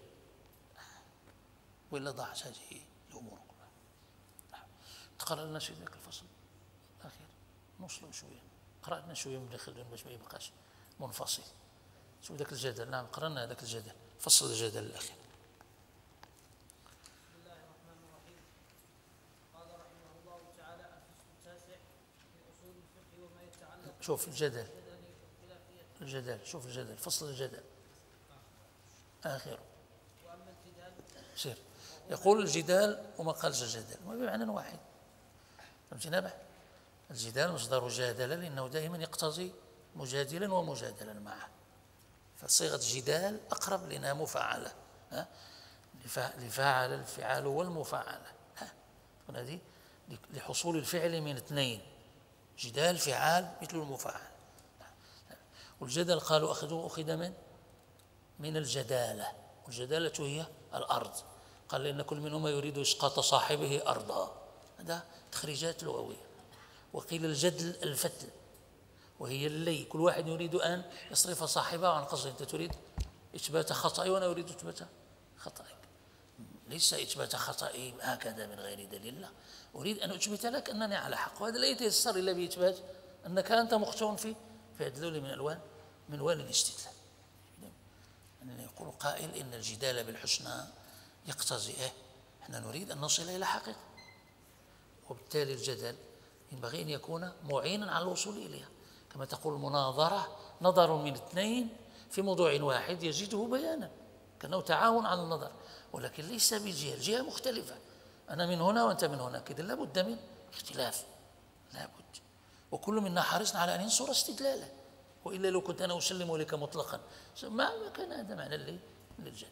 وإلا ضاعت هذه الأمور كلها. تقرأ لنا شيء ذاك الفصل الأخير، نوصلوا شوية، قرأنا شوية من ابن خلدون باش ما يبقاش منفصل. شو ذاك الجدل؟ نعم قرأنا ذاك الجدل، فصل الجدل الأخير. بسم الله الرحمن الرحيم. قال رحمه الله تعالى: الفصل التاسع في أصول الفقه وما يتعلق. شوف الجدل، شوف الجدل، فصل الجدل آخر. وأما الجدال سير يقول الجدال وما قالش الجدل، ما بمعنى واحد. فهمتنا؟ الجدال مصدر جادل، لأنه دائما يقتضي مجادلا ومجادلا معه، فصيغة جدال أقرب لنا مفاعلة، لفاعل الفعال والمفاعلة، هذه لحصول الفعل من اثنين، جدال فعال مثل المفاعل. والجدل قالوا أخذ من الجدالة، والجدالة هي الأرض. قال لأن كل منهما يريد إسقاط صاحبه أرضا، هذا تخريجات لغوية. وقيل الجدل الفتل، وهي اللي كل واحد يريد أن يصرف صاحبه عن قصده. أنت تريد إثبات خطأي وأنا أريد إثبات خطأك، ليس إثبات خطأي هكذا من غير دليل، لا، أريد أن أثبت لك أنني على حق، وهذا لا يتيسر إلا بإثبات أنك أنت مخطئ في هذا اللون من ألوان الاستدلال. يعني يقول قائل إن الجدال بالحسنى يقتضي احنا نريد أن نصل إلى حقيقة، وبالتالي الجدل ينبغي أن يكون معينا على الوصول إليها. كما تقول المناظرة نظر من اثنين في موضوع واحد يزيده بيانا، كأنه تعاون على النظر، ولكن ليس الجهة مختلفة، أنا من هنا وأنت من هنا، كذا لابد من اختلاف، لابد، وكل منا حريص على أن ينصر استدلاله، وإلا لو كنت أنا أسلم لك مطلقا ما كان هذا معنى للجدل.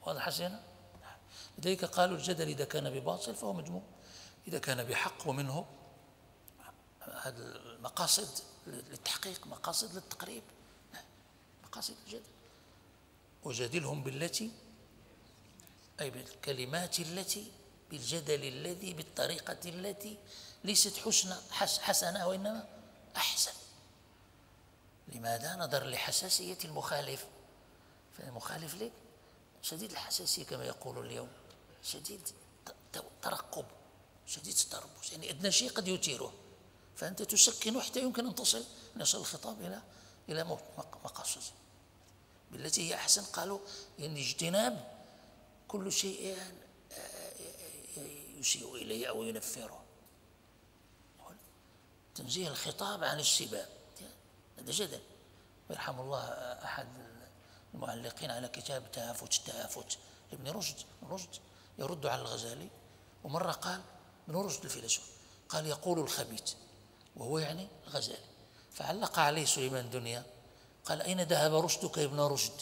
واضح حسنا؟ لذلك قالوا الجدل إذا كان بباطل فهو مجموع، إذا كان بحق ومنه هذه المقاصد للتحقيق، مقاصد للتقريب، مقاصد الجدل. وجادلهم بالتي أي بالكلمات التي، بالجدل الذي، بالطريقة التي ليست حسنة وإنما أحسن. لماذا؟ نظر لحساسية المخالف، فالمخالف لك شديد الحساسية كما يقول اليوم، شديد ترقب، شديد التربص، يعني أدنى شيء قد يثيره، فأنت تسكن حتى يمكن أن يصل الخطاب إلى مقاصده بالتي هي أحسن. قالوا يعني اجتناب كل شيء يسيء إليه أو ينفره، تنزيه الخطاب عن السباب، هذا جدل. ويرحم الله أحد المعلقين على كتاب التهافت لابن رشد يرد على الغزالي، ومرة قال ابن رشد الفيلسوف قال يقول الخبيث، وهو يعني الغزالي، فعلق عليه سليمان دنيا قال أين ذهب رشدك يا ابن رشد؟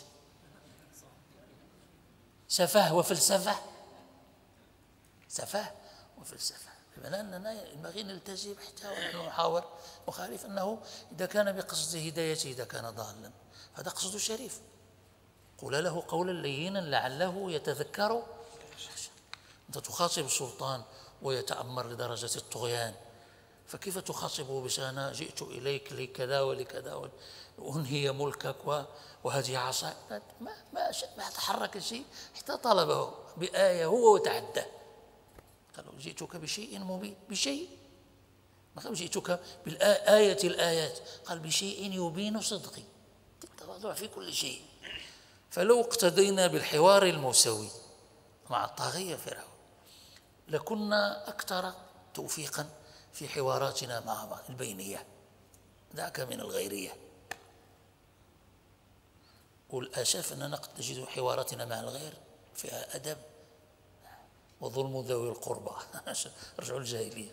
سفه وفلسفة، سفه وفلسفة. بمعنى أننا ينبغي نلتزم حتى ونحن نحاور مخالف أنه إذا كان بقصد هدايته إذا كان ضالا هذا قصده شريف، قول له قولا لينا لعله يتذكر. أنت تخاطب السلطان ويتأمر لدرجة الطغيان، فكيف تخاطبه بأنا جئت إليك لكذا ولكذا وأنهي ملكك وهذه عصا؟ ما تحرك شيء حتى طلبه بآية هو وتعدى، قالوا جئتك بشيء مبين، بشيء، ما قال جئتك بالآية الآيات، قال بشيء يبين صدقي، التواضع في كل شيء. فلو اقتدينا بالحوار الموسوي مع الطاغية فرعون لكنا أكثر توفيقا في حواراتنا مع بعض البينية، ذاك من الغيرية. والأسف أننا قد نجد حواراتنا مع الغير فيها أدب وظلم ذوي القربى. رجعوا الجاهلية.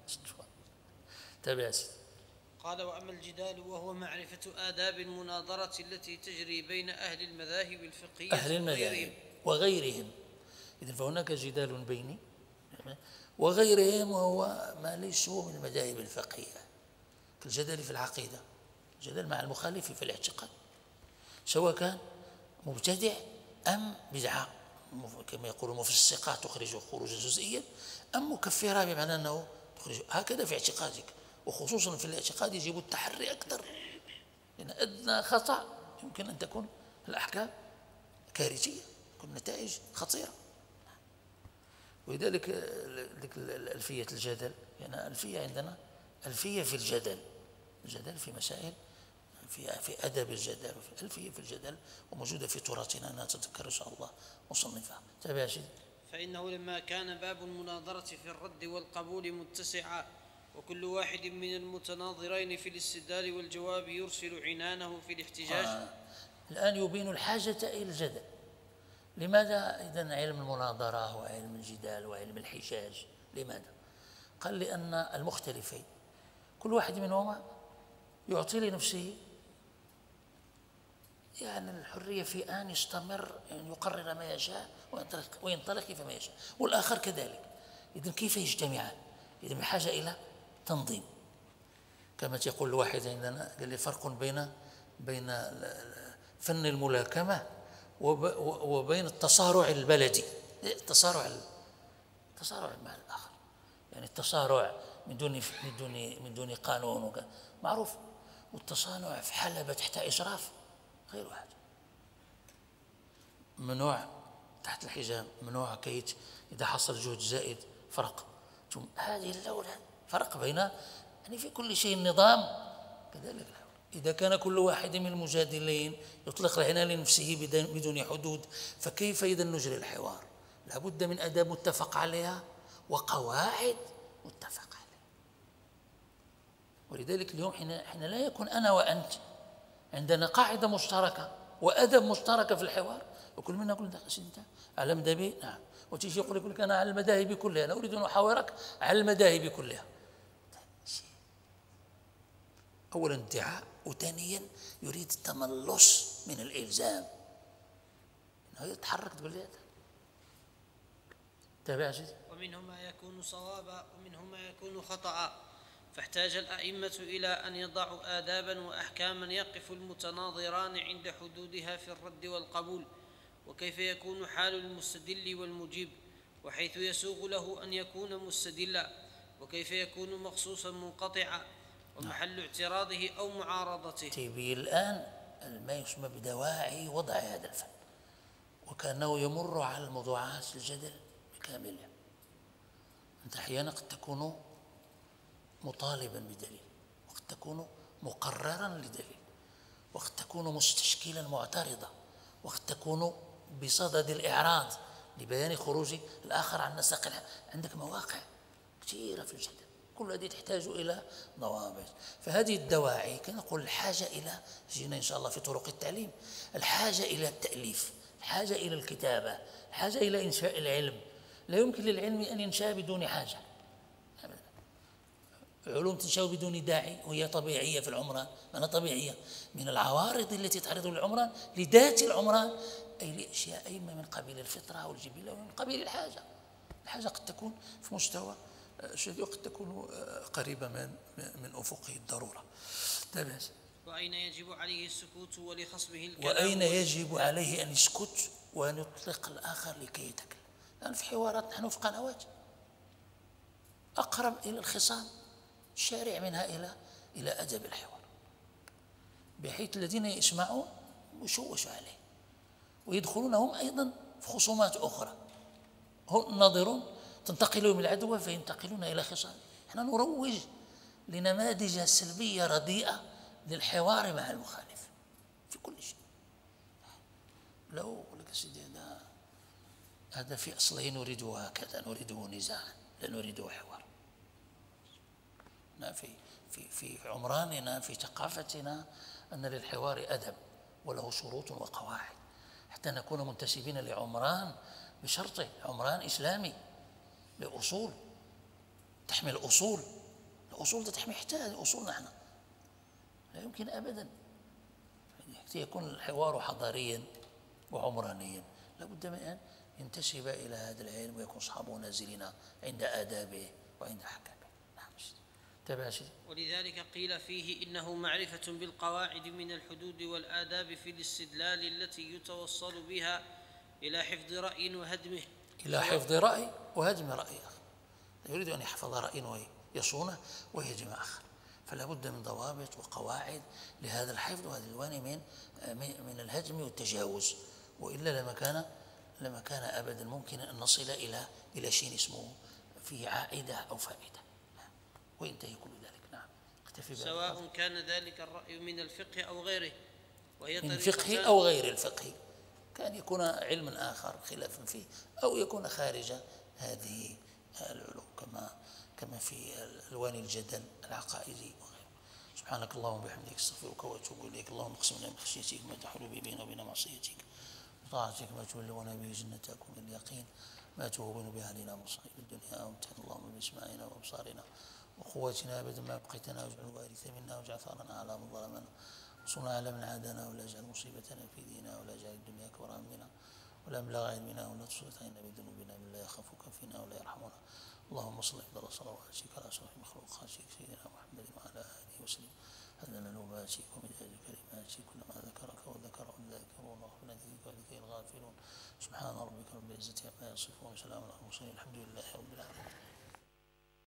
تابع سيدي. قال وأما الجدال وهو معرفة آداب المناظرة التي تجري بين أهل المذاهب الفقهية أهل المذاهب وغيرهم. إذن فهناك جدال بيني وغيرهم، وهو ما ليس من المذاهب الفقهية كالجدل في العقيدة، الجدل مع المخالف في الاعتقاد، سواء كان مبتدع أم بدعة كما يقول مفسقة تخرج خروجا جزئيا، أم مكفرة بمعنى أنه تخرج هكذا في اعتقادك. وخصوصا في الاعتقاد يجب التحري أكثر، لأن أدنى خطأ يمكن أن تكون الأحكام كارثية، تكون نتائج خطيرة. ولذلك ألفية الجدل، يعني ألفية عندنا ألفية في الجدل في مسائل في أدب الجدل، وفي ألفية في الجدل، وموجودة في تراثنا، أنا أتذكر إن شاء الله مصنفها. تابع سيدي. فإنه لما كان باب المناظرة في الرد والقبول متسعا، وكل واحد من المتناظرين في الاستدلال والجواب يرسل عنانه في الاحتجاج. الآن يبين الحاجة إلى الجدل. لماذا إذن علم المناظرة وعلم الجدال وعلم الحجاج؟ لماذا؟ قال لأن المختلفين كل واحد منهما يعطي لنفسه يعني الحرية في أن يستمر، يعني يقرر ما يشاء وينطلق كيفما يشاء، والآخر كذلك. إذن كيف يجتمعان؟ إذن بحاجة إلى تنظيم. كما تقول الواحد عندنا قال لي فرق بين فن الملاكمة وبين التصارع البلدي، التصارع مع الآخر، يعني التصارع من دون قانون معروف، والتصانع في حلبة تحت إشراف غير واحد، ممنوع تحت الحجاب، ممنوع كيت إذا حصل جهد زائد فرق. ثم هذه الدولة فرق بين يعني في كل شيء نظام، كذلك إذا كان كل واحد من المجادلين يطلق العنان لنفسه بدون حدود، فكيف إذا نجري الحوار؟ لابد من أداب متفق عليها وقواعد متفق عليها. ولذلك اليوم حين لا يكون أنا وأنت عندنا قاعدة مشتركة وأدب مشتركة في الحوار، وكل منا يقول أنت على مذهبي؟ نعم. وتيجي يقول لك أنا على المذاهب كلها، أنا أريد أن أحاورك على المذاهب كلها. أولا ادعاء، وثانيا يريد التملص من الإلزام. هي تحركت باليد. تابع سيدي. ومنه ما يكون صوابا ومنه ما يكون خطأ، فاحتاج الأئمة إلى أن يضعوا آدابا وأحكاما يقف المتناظران عند حدودها في الرد والقبول، وكيف يكون حال المستدل والمجيب، وحيث يسوغ له أن يكون مستدلا، وكيف يكون مخصوصا منقطعا، ومحل اعتراضه أو معارضته. تبي الآن ما يسمى بدواعي وضع هذا الفن، وكأنه يمر على الموضوعات الجدل بكاملها. أنت أحيانا قد تكون مطالبا بدليل، وقد تكون مقررا لدليل، وقد تكون مستشكلا معترضا، وقد تكون بصدد الإعراض لبيان خروج الآخر عن نسق. عندك مواقع كثيرة في الجدل، كل هذه تحتاج إلى ضوابط. فهذه الدواعي كما نقول الحاجة إلى، جينا إن شاء الله في طرق التعليم، الحاجة إلى التأليف، الحاجة إلى الكتابة، الحاجة إلى إنشاء العلم. لا يمكن للعلم أن ينشأ بدون حاجة. علوم تنشأ بدون داعي وهي طبيعية في العمران، معنى طبيعية من العوارض التي تعرض للعمران لذات العمران، أي لأشياء إما من قبيل الفطرة والجبلة ومن قبيل الحاجة. الحاجة قد تكون في مستوى شديد وقد تكون قريبة من أفقه الضرورة. وأين يجب عليه السكوت ولخصمه الكلام، وأين يجب عليه أن يسكت وأن يطلق الآخر لكي يتكلم. الآن في حوارات نحن في قنوات أقرب إلى الخصام الشارع منها إلى أدب الحوار، بحيث الذين يسمعون يشوشوا عليه ويدخلون هم أيضا في خصومات أخرى. هم ناظرون تنتقل من العدوى فينتقلون إلى خصام. نحن نروج لنماذج سلبية رديئة للحوار مع المخالف في كل شيء. لو لك سيدي هذا في أصله نريده هكذا، نريده نزاعا لا نريده حوار. في عمراننا في ثقافتنا أن للحوار أدب وله شروط وقواعد حتى نكون منتسبين لعمران بشرطه، عمران إسلامي لأصول تحمل أصول. الأصول تحمي حتى هذه أصول. نحن لا يمكن أبدا يكون الحوار حضاريا وعمرانيا، لابد من أن ينتسب إلى هذا العلم ويكون أصحابه نازلين عند آدابه وعند أحكامه. ولذلك قيل فيه إنه معرفة بالقواعد من الحدود والآداب في الاستدلال التي يتوصل بها إلى حفظ رأي وهدمه. إلى حفظ رأي وهدم رأي آخر. يريد أن يحفظ رأي ويصونه ويهدم آخر، فلا بد من ضوابط وقواعد لهذا الحفظ وهذا الواني من الهدم والتجاوز، وإلا لما كان أبدا ممكن أن نصل إلى شيء اسمه فيه عائدة أو فائدة، وينتهي كل ذلك. نعم. سواء كان ذلك الرأي من الفقه أو غيره، وهي من فقه أو غير الفقه، كان يكون علما آخر خلافا فيه أو يكون خارج هذه العلوم كما في ألوان الجدل العقائدي وغيره. سبحانك اللهم وبحمدك استغفرك وأتوب إليك. اللهم اقسم لنا من خشيتك ما تحول به بيننا وبين معصيتك، وطاعتك ما تبلغنا به جنتك، ومن اليقين ما تهون به علينا مصائب الدنيا، وامتعنا اللهم بأسماعنا وأبصارنا وقواتنا أبدا ما أبقيتنا، واجعل الوارث منا واجعل ثارنا على من ظلمنا، وانصرنا على من عادانا، ولا اجعل مصيبتنا في ديننا، ولا اجعل الدنيا أكبر همنا ولا مبلغ علمنا، ولا تسلط علينا بذنوبنا من لا يخافك فينا ولا يرحمنا. اللهم صل أفضل صلواتك على أشرف مخلوقاتك سيدنا محمد وعلى آله وسلم. هذا نوباتك ومداد كلماتك كلما ذكرك وذكر الذاكرون وغفل ذكرك وذكر الغافلون. سبحان ربك رب العزة عما يصفون وسلام على المرسلين الحمد لله رب العالمين.